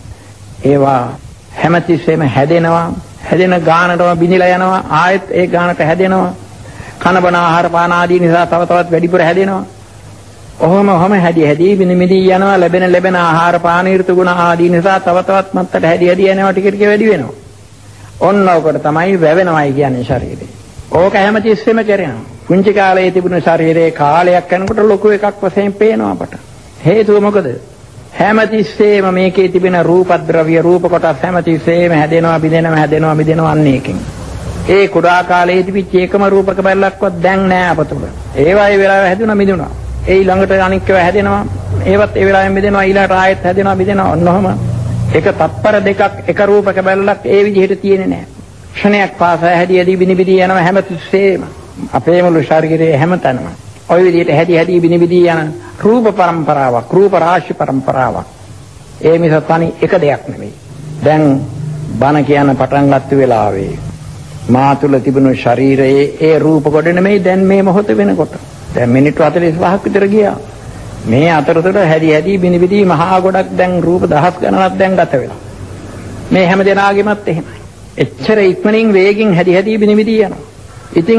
ඒවා හැමතිස්සෙම හැදෙනවා. හැදෙන ගානටම බිඳිලා යනවා. ආයෙත් ඒ ගානට හැදෙනවා. කන බන ආහාර පාන ආදී නිසා තව තවත් වැඩිපුර හැදෙනවා. ඔහොම හැදී බිනිමිදී යනවා. ලැබෙන ආහාර පාන ඍතු ගුණ ආදී නිසා තව තවත් මත්තට හැදී යනවා. ටික ටික වැඩි වෙනවා. ඔන්න ඔකට තමයි වැවෙනවයි කියන්නේ ශරීරය. ඕක හැමතිස්සෙම කරනවා. පුංචි කාලේ තිබුණු ශරීරයේ කාලයක් යනකොට ලොකු එකක් වශයෙන් පේනවා අපට. හේතුව මොකද? හැමතිස්සෙම මේකේ තිබෙන රූපද්‍රව්‍ය රූප කොටස් හැමතිස්සෙම හැදෙනවා බිඳෙනවා අන්න ඒකෙන්. ඒ කුඩා කාලේ තිබිච්ච එකම රූපක බැලලක්වත් දැන් නෑ අපතුල. ඒවා ඒ වෙලාවේ හැදුණා මිදුණා. ඒ ළඟට අනික් ඒවා හැදෙනවා. ඒවත් ඒ වෙලාවෙම මිදෙනවා. ඊළඟට ආයෙත් හැදෙනවා මිදෙනවා. ඔන්නෝම එක තත්පර දෙකක් එක රූපක බැලලක් ඒ විදිහට තියෙන්නේ නෑ. ක්ෂණයක් පාසා හැදී බිනිබිදී යනවා හැමතිස්සෙම. අපේ මුළු ශරීරයේ හැමතැනම ওই විදිහට හැදී බිනිබිදී යන රූප પરම්පරාවක් රූප රාශි પરම්පරාවක්. ඒ මිස තනි එක දෙයක් නෙමෙයි. දැන් බණ කියන පටන් ගත්ත වෙලාවේ මා තුල තිබුණු ශරීරයේ ඒ රූප කොට නෙමෙයි දැන් මේ මොහොත වෙනකොට. දැන් මිනිත්තු 45ක් විතර ගියා. මේ අතරතුර හැදී බිනිබිදී මහා ගොඩක් දැන් රූප දහස් ගණනක් දැන් ගත වෙලා. මේ හැම දෙනාගේමත් එහෙමයි. එච්චර ඉක්මනින් වේගින් හැදී බිනිබිදී යනවා. ඉතින්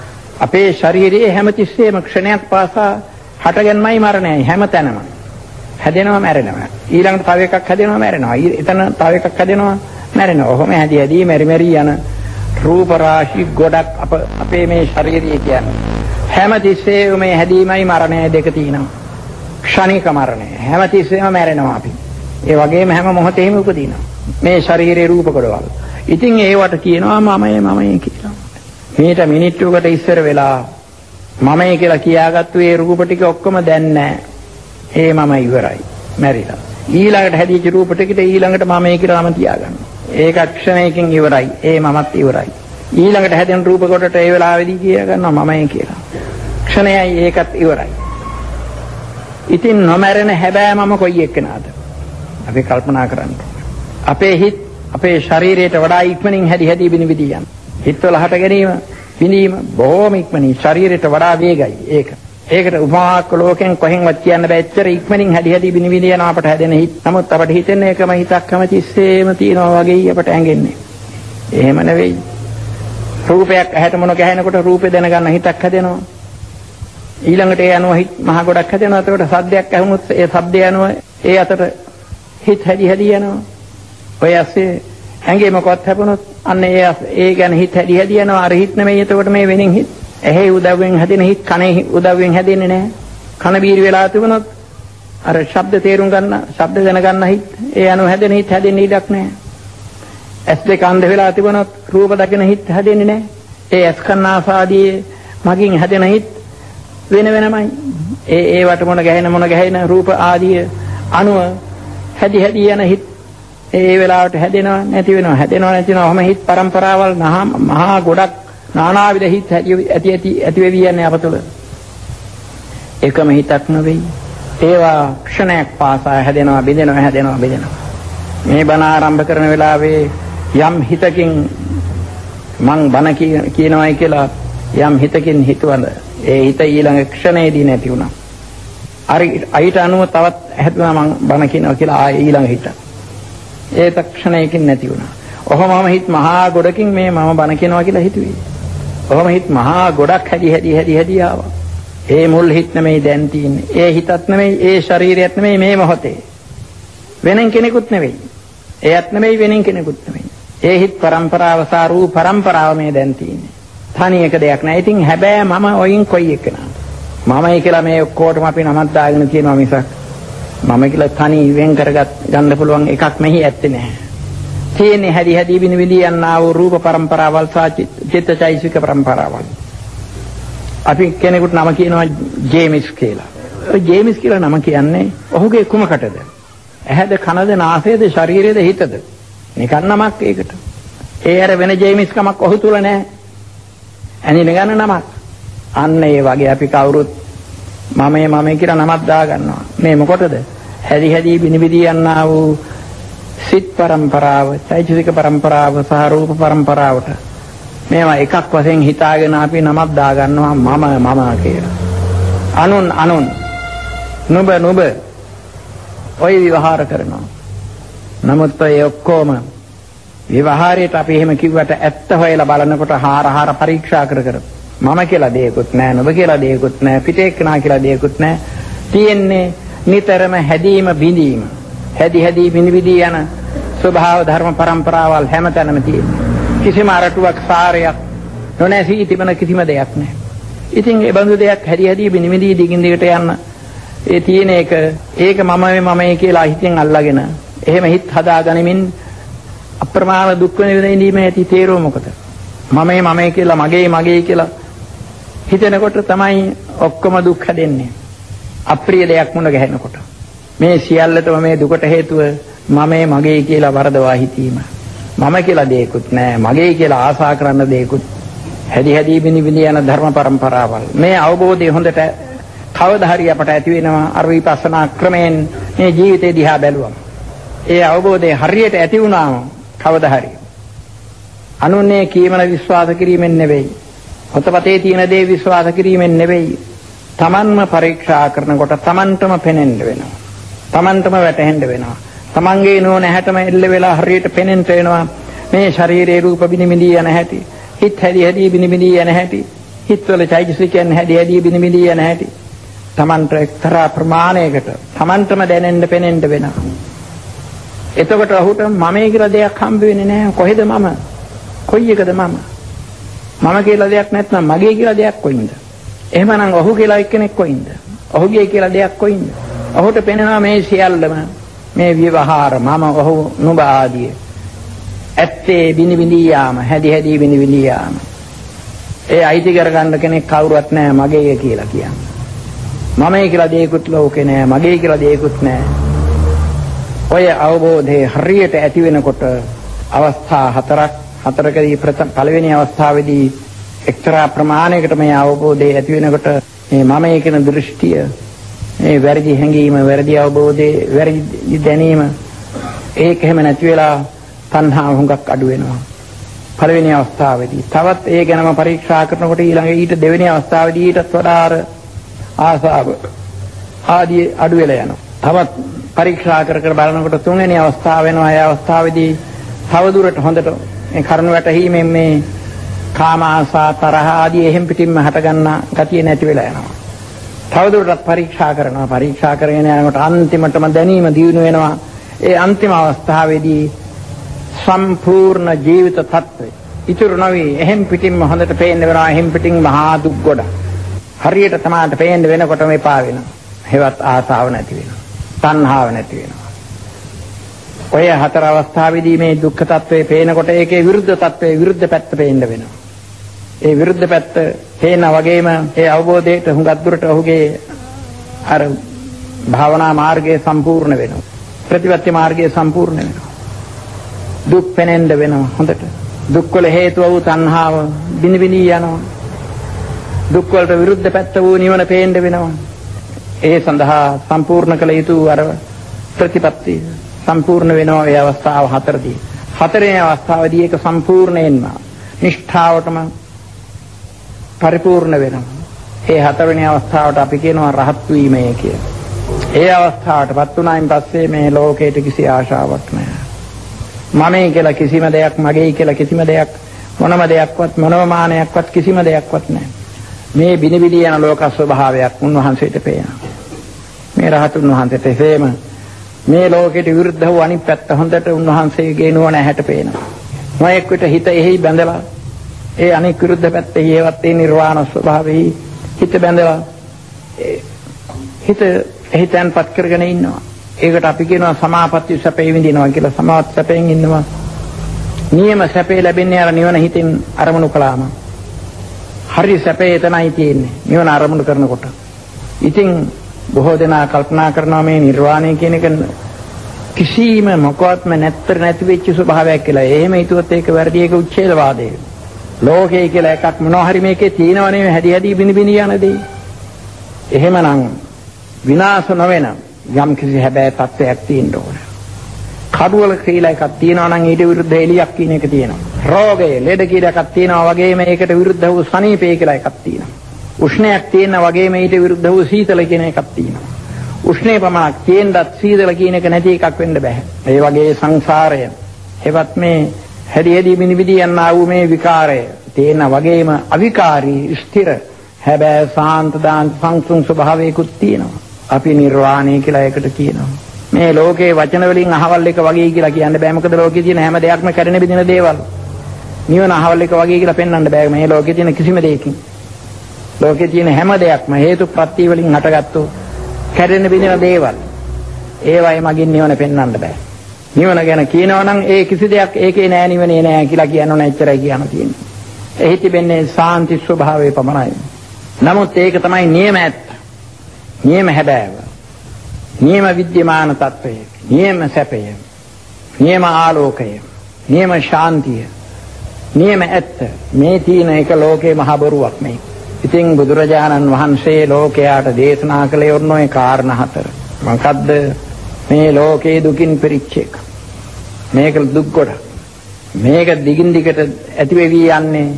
අපේ ශරීරයේ හැමතිස්සෙම ක්ෂණයක් පාසා හටගන්මයි මරණයයි හැමතැනම. හැදෙනවා මැරෙනවා. ඊළඟට තව එකක් හැදෙනවා මැරෙනවා. එතන තව එකක් හැදෙනවා මැරෙනවා. ඔහොම හැදී මෙරි යන රූප රාශි ගොඩක් අපේ මේ ශරීරය කියන්නේ. හැමතිස්සෙම මේ හැදීමයි මරණය දෙක තියෙනවා. ක්ෂණික මරණය. හැමතිස්සෙම මැරෙනවා අපි. ඒ වගේම හැම මොහොතෙම උපදිනවා. මේ ශරීරයේ රූප කොටවල්. ඉතින් ඒවට කියනවා මමයි කියලා. මේට මිනිත්තුවකට ඉස්සර වෙලා මමයි කියලා කියාගත්තු ඒ රූප ටික ඔක්කොම දැන් නැහැ. ඒ මම ඉවරයි. මැරිලා. ඊළඟට හැදිච්ච රූප ටිකට ඊළඟට මමයි කියලා නම තියාගන්නවා. ඒක ක්ෂණයකින් ඉවරයි. ඒ මමත් ඉවරයි. ඊළඟට හැදෙන රූප කොටට ඒ වෙලාවේදී කියාගන්නවා මමයි කියලා. ක්ෂණයයි ඒකත් ඉවරයි. ඉතින් නොමැරෙන හැබැයි මම කොයි එක්කනද? අපි කල්පනා කරන්න. අපේ හිත අපේ ශරීරයට වඩා ඉක්මනින් හැදී බිනිබිදී යන. හිතවල හට ගැනීම බිනීම බොහොම ඉක්මනින් ශරීරයට වඩා වේගයි ඒක. ඒකට උපමාවක් ලෝකෙන් කොහෙන්වත් කියන්න බෑ. එච්චර ඉක්මනින් හැදී බිනිබිදී යන අපට හැදෙන හිත. නමුත් අපට හිතෙන්නේ එකම හිතක් හැමතිස්සෙම තියෙනවා වගේ අපට ඇඟෙන්නේ. එහෙම නෙවෙයි. රූපයක් ඇහැට මොන ගැහෙනකොට රූපේ දැනගන්න හිතක් හැදෙනවා. ඊළඟට ඒ අනුව හිත මහ ගොඩක් හැදෙනවා. එතකොට සද්දයක් ඇහුනොත් ඒ සද්දය අනුව ඒ අතර හිත හැදී යනවා. ඔය ඇස්සේ ඇඟේ මොකවත් හැපුණොත් අන්න ඒ ගැන හිත හැදී යනවා. අර හිත නෙමෙයි එතකොට මේ වෙනින් හිත. ඇහි උදව්වෙන් හැදෙන හිත කනේ උදව්වෙන් හැදෙන්නේ නැහැ. කන බීරි වෙලා තිබුණොත් අර ශබ්ද තේරුම් ගන්න, ශබ්ද දැනගන්න හිත, ඒ අනුව හැදෙන හිත හැදෙන්න ඉඩක් නැහැ. ඇස් දෙක අන්ධ වෙලා තිබුණොත් රූප දකින හිත හැදෙන්නේ නැහැ. ඒ ඇස් කන්නාසාදී මගින් හැදෙන හිත වෙන වෙනමයි. ඒවට මොන ගැහෙන රූප ආදී අනුව හැදි යන හිත ඒ වෙලාවට හැදෙනවා නැති වෙනවා, හැදෙනවා නැති වෙනවා. ඔහම හිත පරම්පරාවල් මහා ගොඩක් නානාවිද හිත ඇති වෙවි යන්නේ අප තුළ. එකම හිතක් නෙවෙයි. ඒවා ක්ෂණයක් පාසා හැදෙනවා, බෙදෙනවා. මේ බණ ආරම්භ කරන වෙලාවේ යම් හිතකින් මං බණ කියනවායි කියලා යම් හිතකින් හිතුවද ඒ හිත ඊළඟ ක්ෂණයේදී නැති වුණා. අයිට අනුව තවත් හැදුවා මං බණ කියනවා කියලා ආයේ ඊළඟ හිත. ඒ ක්ෂණයකින් නැති වුණා. ඔහොමම හිත මහා ගොඩකින් මේ මම බණ කියනවා කියලා හිතුවේ. ඔහොම හිත මහා ගොඩක් හැදි ආවා. ඒ මුල් හිත නෙමෙයි දැන් තියෙන්නේ. ඒ හිතත් නෙමෙයි, ඒ ශරීරයත් නෙමෙයි මේ මොහොතේ. වෙනෙන් කෙනෙකුත් නෙමෙයි. එයත් නෙමෙයි වෙනෙන් කෙනෙකුත් නෙමෙයි. ඒ හිත පරම්පරාව සාරූ පරම්පරාව මේ දැන් තියෙන්නේ. තනි එක දෙයක් නෑ. ඉතින් හැබැයි මම ඔයින් කොයි එකනා. මමයි කියලා මේ ඔක්කොටම අපි නමක් දාගෙන කියනවා මිසක් මම කියලා තනි වෙන් කරගත් ගන්න පුළුවන් එකක් මෙහි ඇත්තේ නැහැ. තියෙන්නේ හැදි විනිවිදී යනා වූ රූප පරම්පරාවල් සහ චිත්තචෛසික පරම්පරාවල්. අපි කෙනෙකුට නම කියනවා ජේමිස් කියලා. ඔය ජේමිස් කියලා නම කියන්නේ ඔහුගේ කුමකටද? ඇහැද, කනද, නාසයද, ශරීරයද, හිතද? නිකන් නමක් ඒකට. ඒ අර වෙන ජේමිස් කමක් ඔහු තුල නැහැ. ඇනින ගන්න නමක්. අන්න ඒ වගේ අපි කවුරුත් මම කියලා නමක් දා ගන්නවා. මේ මොකටද? හැදි විනිවිදී යනා වූ සිත් පරම්පරාව, චෛතසික පරම්පරාව සහ රූප පරම්පරාවට මේවා එකක් වශයෙන් හිතාගෙන අපි නමක් දා ගන්නවා මම කියලා. අනුන් නුඹ ඔය විවහාර කරනවා. නමුත් ඔය ඔක්කොම විවහාරයට අපි එහෙම කිව්වට ඇත්ත හොයලා බලනකොට හාර පරීක්ෂා කර මම කියලා දෙයක්වත් නැහැ, නුඹ කියලා දෙයක්වත් නැහැ, පිටේකනා කියලා දෙයක්වත් නැහැ. තියෙන්නේ නිතරම හැදීම බිඳීම. හැදි විනිවිදී යන ස්වභාව ධර්ම පරම්පරාවල් හැමතැනම තියෙනවා. කිසිම අරටුවක් සාරයක් නොනැසී තිබෙන කිසිම දෙයක් නැහැ. ඉතින් ඒ බඳු දෙයක් හැදි විනිවිදී දිගින් දිගට යන්න ඒ තියෙන එක ඒක මමයි කියලා හිතෙන් අල්ලාගෙන එහෙම හිත හදා ගනිමින් අප්‍රමාණ දුක් විඳින්නේ ඇති තේරුම මොකද? මමයි කියලා මගේ කියලා හිතෙනකොට තමයි ඔක්කොම දුක් හැදෙන්නේ. අප්‍රිය දෙයක් මුණ ගැහෙනකොට. මේ සියල්ලටම මේ දුකට හේතුව මගේ කියලා වරදවා හිතීම. මම කියලා දෙයක්වත් නැහැ, මගේ කියලා ආසා කරන්න දෙයක්වත් හැදි විනිවිදී යන ධර්ම පරම්පරාවල්. මේ අවබෝධය හොඳට කවදා හරි අපට ඇති වෙනවා අර විපස්සනා ක්‍රමයෙන් මේ ජීවිතේ දිහා බැලුවම. ඒ අවබෝධය හරියට ඇති වුණාම කවදා හරි අනුන්නේ කීමන විශ්වාස කිරීමෙන් නෙවෙයි, පොතපතේ තියෙන දේ විශ්වාස කිරීමෙන් නෙවෙයි, තමන්ම පරීක්ෂා කරනකොට තමන්ටම පෙනෙන්න වෙනවා, තමන්ටම වැටහෙන්න වෙනවා, තමන්ගේ නෝන හැටම එල්ල වෙලා හරියට පෙනෙන්න වෙනවා මේ ශරීරයේ රූප විනිවිදී යන හැටි, හිත හැදි විනිවිදී යන හැටි, හිතවල චෛතසිකයන් හැදි විනිවිදී යන හැටි තමන්ට එක්තරා ප්‍රමාණයකට තමන්ටම දැනෙන්න පෙනෙන්න වෙනවා. එතකොට ඔහුට මමයි කියලා දෙයක් හම්බ වෙන්නේ නැහැ. කොහෙද මම? කොයි එකද මම? මම කියලා දෙයක් නැත්නම් මගේ කියලා දෙයක් කොයින්ද? එහෙමනම් ඔහු කියලා එක්කෙනෙක් කොයින්ද? ඔහුගේ කියලා දෙයක් කොයින්ද? ඔහුට පෙනෙනවා මේ සියල්ලම මේ විවහාර මම ඔහු නුඹ ආදී ඇත්තේ විනිවිදී යාම, හැදි විනිවිදී යාම. ඒ අයිති කරගන්න කෙනෙක් කවුරුවත් නැහැ මගේ කියලා කියන්නේ. මමයි කියලා දෙයක්වත් ලෝකේ නැහැ, මගේ කියලා දෙයක්වත් නැහැ. ඔය අවබෝධය හරියට ඇති වෙනකොට අවස්ථා හතරකදී පළවෙනි අවස්ථාවේදී එක්තරා ප්‍රමාණයකට මේ අවබෝධය ඇති වෙනකොට මේ මමයි කියන දෘෂ්ටිය, මේ වැරදි හැඟීම, වැරදි අවබෝධය, වැරදි දැනීම ඒක එහෙම නැති වෙලා තණ්හාව හුඟක් අඩු වෙනවා. පළවෙනි අවස්ථාවේදී තවත් ඒ ගැනම පරීක්ෂා කරනකොට ඊළඟ ඊට දෙවෙනි අවස්ථාවේදී ඊටත් වඩා ආසාව ආදී අඩු වෙලා යනවා. තවත් පරීක්ෂා කර බලනකොට තුන්වෙනි අවස්ථාව වෙනවා. ඒ අවස්ථාවේදී තවදුරට හොඳට මේ කරුණ වැටහීමෙන් මේ කාම ආසා, තරහ ආදී එහෙම් පිටින්ම හට ගන්න ගතිය නැති වෙලා යනවා. තවදුරටත් පරීක්ෂා කරනවා. පරීක්ෂා කරගෙන යනකොට අන්තිමටම දැනීම දියුණු වෙනවා. ඒ අන්තිම අවස්ථාවේදී සම්පූර්ණ ජීවිත තත්ත්වය ඉතුරු නොවි එහෙම් පිටින්ම හොඳට පේන්න වෙනවා. එහෙම් පිටින් මහා දුක් ගොඩ හරියට තමාට පේන්න වෙනකොටම එපා වෙනවා. හේවත් ආසාව නැති වෙනවා. තණ්හාව නැති වෙනවා. ඔය හතර අවස්ථාවේදී මේ දුක්ඛ tattve පේනකොට ඒකේ විරුද්ධ tattve විරුද්ධ පැත්ත පේන්න වෙනවා. ඒ විරුද්ධ පැත්ත පේන වගේම ඒ අවබෝධයට හුඟක් දුරට ඔහුගේ අර භාවනා මාර්ගය සම්පූර්ණ වෙනවා. ප්‍රතිපත්ති මාර්ගය සම්පූර්ණ වෙනවා. දුක් පෙනෙන්න වෙනවා හොඳට. දුක් වල හේතුව වූ තණ්හාව බිනි යනවා. දුක් වලට විරුද්ධ පැත්ත වූ නිවන පේන්න වෙනවා. ඒ සඳහා සම්පූර්ණ කළ යුතු අර ප්‍රතිපත්ති සම්පූර්ණ වෙනවා ඒ අවස්ථාව හතරදී. හතරේ අවස්ථාවේදී ඒක සම්පූර්ණයෙන්ම නිෂ්ඨාවටම පරිපූර්ණ වෙනවා. ඒ හතරවෙනි අවස්ථාවට අපි කියනවා රහත් වීමයි කියලා. ඒ අවස්ථාවටපත් වුණායින් පස්සේ මේ ලෝකයට කිසි ආශාවක් නැහැ. මමයි කියලා කිසිම දෙයක්, මගේයි කියලා කිසිම දෙයක්, මොනම දෙයක්වත්, මොනම මානයක්වත් කිසිම දෙයක්වත් නැහැ. මේ බිනිබිලි යන ලෝක ස්වභාවයක් උන්වහන්සේට පේනවා. මේ රහතුන් වහන්සේට එසේම මේ ලෝකෙට විරුද්ධ වූ අනිත් පැත්ත හොඳට උන්වහන්සේගේ නුවණ ඇහැට පේනවා. නොයෙක් විට හිත එහි බැඳලා ඒ අනික් විරුද්ධ පැත්තේ හේවත් ඒ නිර්වාණ ස්වභාවෙහි හිත බැඳලා හිත එහි තැන්පත් කරගෙන ඉන්නවා. ඒකට අපි කියනවා සමාපatti සැපේ විඳිනවා කියලා. සමාපatti සැපෙන් ඉන්නවා. නියම සැපේ ලැබෙන්නේ අර නිවන හිතින් අරමුණු කළාම. හරි සැපේ එතනයි තියෙන්නේ නිවන අරමුණු කරනකොට. ඉතින් බොහෝ දෙනා කල්පනා කරනවා මේ නිර්වාණය කියන එක කිසිම මොකවත්ම නැති වෙච්ච ස්වභාවයක් කියලා. එහෙම හිතුවොත් ඒක වැරදි, ඒක උච්ඡේදවාදය. ලෝකේ කියලා එකක් මොනවා හරි මේකේ තියෙනව නෙවෙයි, හැදි බිනි යන දේ. එහෙමනම් විනාශ නොවන යම් කිසි හැබෑ තත්ත්වයක් තියෙන්න ඕන. කඩුවල කියලා එකක් තියෙනවා නම් ඊට විරුද්ධ එලියක් කියන එක තියෙනවා. රෝගය, ලෙඩ කියලා එකක් තියෙනවා වගේම ඒකට විරුද්ධ වූ සනීපේ කියලා එකක් තියෙනවා. උෂ්ණයක් තියෙන වගේම ඊට විරුද්ධ වූ සීතල කියන එකක් තියෙනවා. උෂ්ණේ පමණක් තියෙනත් සීතල කියන එක නැති එකක් වෙන්න බෑ. ඒ වගේ සංසාරය එවත් මේ හැදි බිනි යනා වූ මේ විකාරය තියෙන වගේම අවිකාරී ස්ථිර හැබැයි සාන්ත දාන්ත සංසුන් ස්වභාවයකුත් තියෙනවා. අපි නිර්වාණය කියලා ඒකට කියනවා. මේ ලෝකේ වචන වලින් අහවල් එක වගේ කියලා කියන්න බෑ. මොකද ලෝකේ තියෙන හැම දෙයක්ම කැඩෙන බිඳින දේවල්. නිවන අහවල් එක වගේ කියලා පෙන්වන්න බෑ. මේ ලෝකේ තියෙන කිසිම දෙයකින්. ලෝකේ තියෙන හැම දෙයක්ම හේතු ප්‍රත්‍ය වලින් හටගත්තු කැඩෙන බිඳින දේවල්. ඒවයි මගින් නිවන පෙන්වන්න බෑ. නිවන ගැන කියනවා නම් ඒ කිසි දෙයක් ඒකේ නෑ, නිවනේ නෑ කියලා කියනෝ නැච්චරයි කියන්න තියෙන්නේ. එහි තිබෙන්නේ සාන්ති ස්වභාවය පමණයි. නමුත් ඒක තමයි නියම ඇත්ත. නියම හැබෑව. නියම විද්‍යමාන තත්වය, නියම සැපය, නියම ආලෝකය, නියම ශාන්තිය, නියම ඇත්ත. මේ තියෙන එක ලෝකේ මහ බොරුවක් මේ. ඉතින් බුදුරජාණන් වහන්සේ ලෝකයාට දේශනා කළේ ඔන්නෝයි කාරණා හතර. මොකද්ද? මේ ලෝකේ දුකින් පිරිච්ච එක. මේක දුක් කොට. මේක දිගින් දිගට ඇති වෙවි යන්නේ.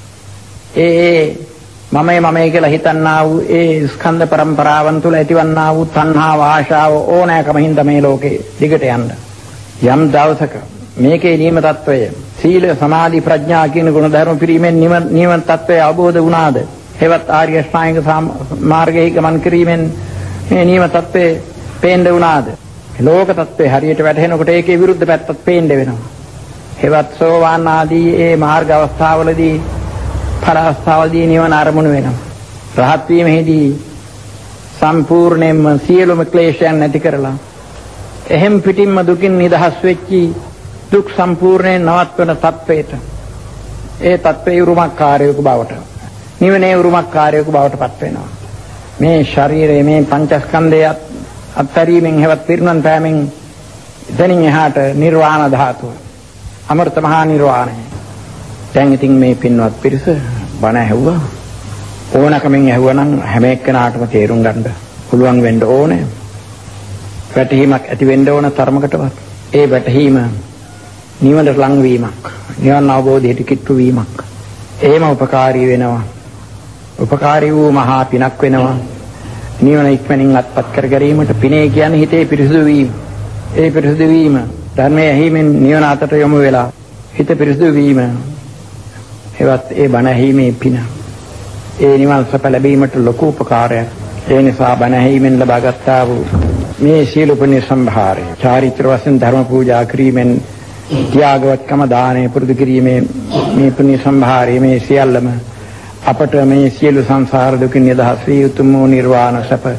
මමයි කියලා හිතන්නා වූ ඒ ස්කන්ධ පරම්පරාවන් තුල ඇතිවන්නා වූ තණ්හාව, ආශාව, ඕනෑකම හින්දා මේ ලෝකේ දිගට යන්න. යම් දවසක මේකේ නියම තත්වය සීල, සමාධි, ප්‍රඥා කියන ගුණ ධර්ම පිරීමෙන් නියම තත්වය අවබෝධ වුණාද? හෙවත් ආර්ය අෂ්ටාංගික මාර්ගයේ ගමන් කිරීමෙන් මේ නියම තත්වය පේන්න වුණාද? ලෝක තත්ත්වය හරියට වැටහෙනකොට ඒකේ විරුද්ධ පැත්තත් පේන්න වෙනවා. හෙවත් සෝවාන් ආදී ඒ මාර්ග අවස්ථාවලදී පරාස්තාවදී නිවන අරමුණු වෙනවා. රහත් වීමෙහිදී සම්පූර්ණයෙන්ම සියලුම ක්ලේශයන් නැති කරලා එහෙම් පිටින්ම දුකින් නිදහස් වෙච්චි දුක් සම්පූර්ණයෙන් නවත්වන තත්වයට, ඒ තත්වයේ උරුමකාරයෙකු බවට, නිවනේ උරුමකාරයෙකු බවට පත් වෙනවා. මේ ශරීරයේ මේ පංචස්කන්ධය අත්තරීමෙන් හෙවත් පිරිනන් පෑමෙන් දැනින් එහාට නිර්වාණ ධාතුව, අමෘත මහා නිර්වාණය. දැන් ඉතින් මේ පින්වත් පිරිස බණ ඇහුවා. ඕනකමින් ඇහුවා නම් හැම එක්කෙනාටම තේරුම් ගන්න පුළුවන් වෙන්න ඕනේ. වැටහීමක් ඇති වෙන්න ඕන තරමකටවත්. ඒ වැටහීම නිවනට ලං වීමක්, නිවන අවබෝධයට කිට්ටු වීමක්. එහෙම උපකාරී වෙනවා. උපකාරී වූ මහා පිනක් වෙනවා. නිවන ඉක්මනින් අත්පත් කර ගැනීමට පිනේ කියන්නේ හිතේ පිරිසුදු වීම. ඒ පිරිසුදු වීම ධර්මයේ ඇහිමෙන් නිවන අතට යොමු වෙලා හිත පිරිසුදු වීම. එවත් ඒ බණ ඇහිීමේ පින. ඒ නිවන් සප ලැබීමට ලොකු උපකාරයක්. ඒ නිසා බණ ඇහිීමෙන් ලබාගත්තා වූ මේ සීල පුණ්‍ය සම්භාරය චාරිත්‍ර වශයෙන් ධර්ම පූජා කිරීමෙන් ත්‍යාගවත්කම දානය පුරුදු කිරීමේ මේ පුණ්‍ය සම්භාරය මේ සියල්ලම අපට මේ සියලු සංසාර දුකින් නිදහස් වී උතුම් වූ නිර්වාණ සප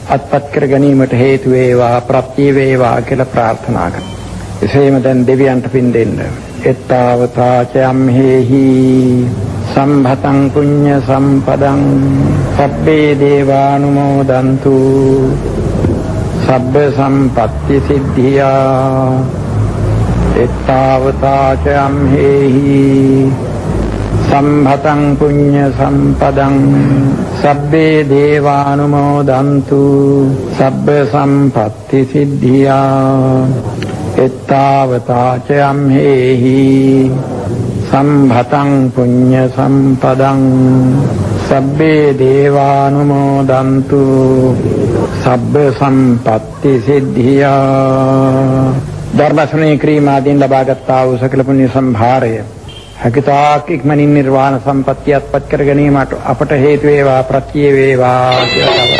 අත්පත් කර ගැනීමට හේතු වේවා ප්‍රත්‍ය වේවා කියලා ප්‍රාර්ථනා කරනවා. එසේම දැන් දෙවියන්ට පින් දෙන්න. එත්තාවතාචයම්හෙහි සම්භතං පුඤ්ඤ සම්පදං සබ්බේ දේවානුමෝදන්තු සබ්බ සම්පත්ති සිද්ධියා. එත්තාවතාචයම්හෙහි සම්භතං පුඤ්ඤ සම්පදං සබ්බේ දේවානුමෝදන්තු සබ්බ සම්පත්ති සිද්ධියා. එත්තාවතාචයම්හෙහි සම්භතං පුඤ්ඤ සම්පදං සබ්බේ දේවානුමෝදන්තු සබ්බ සම්පත්ති සිද්ධියා. ධර්මශ්‍රවණය කිරීමෙන් ලබාගත් ආ වූ සකල පුණ්‍ය සම්භාරය හැකිතාක් ඉක්මනින් නිර්වාණ සම්පත්තිය අත්පත් කර ගැනීමට අපට හේතු වේවා ප්‍රත්‍ය වේවා කියලා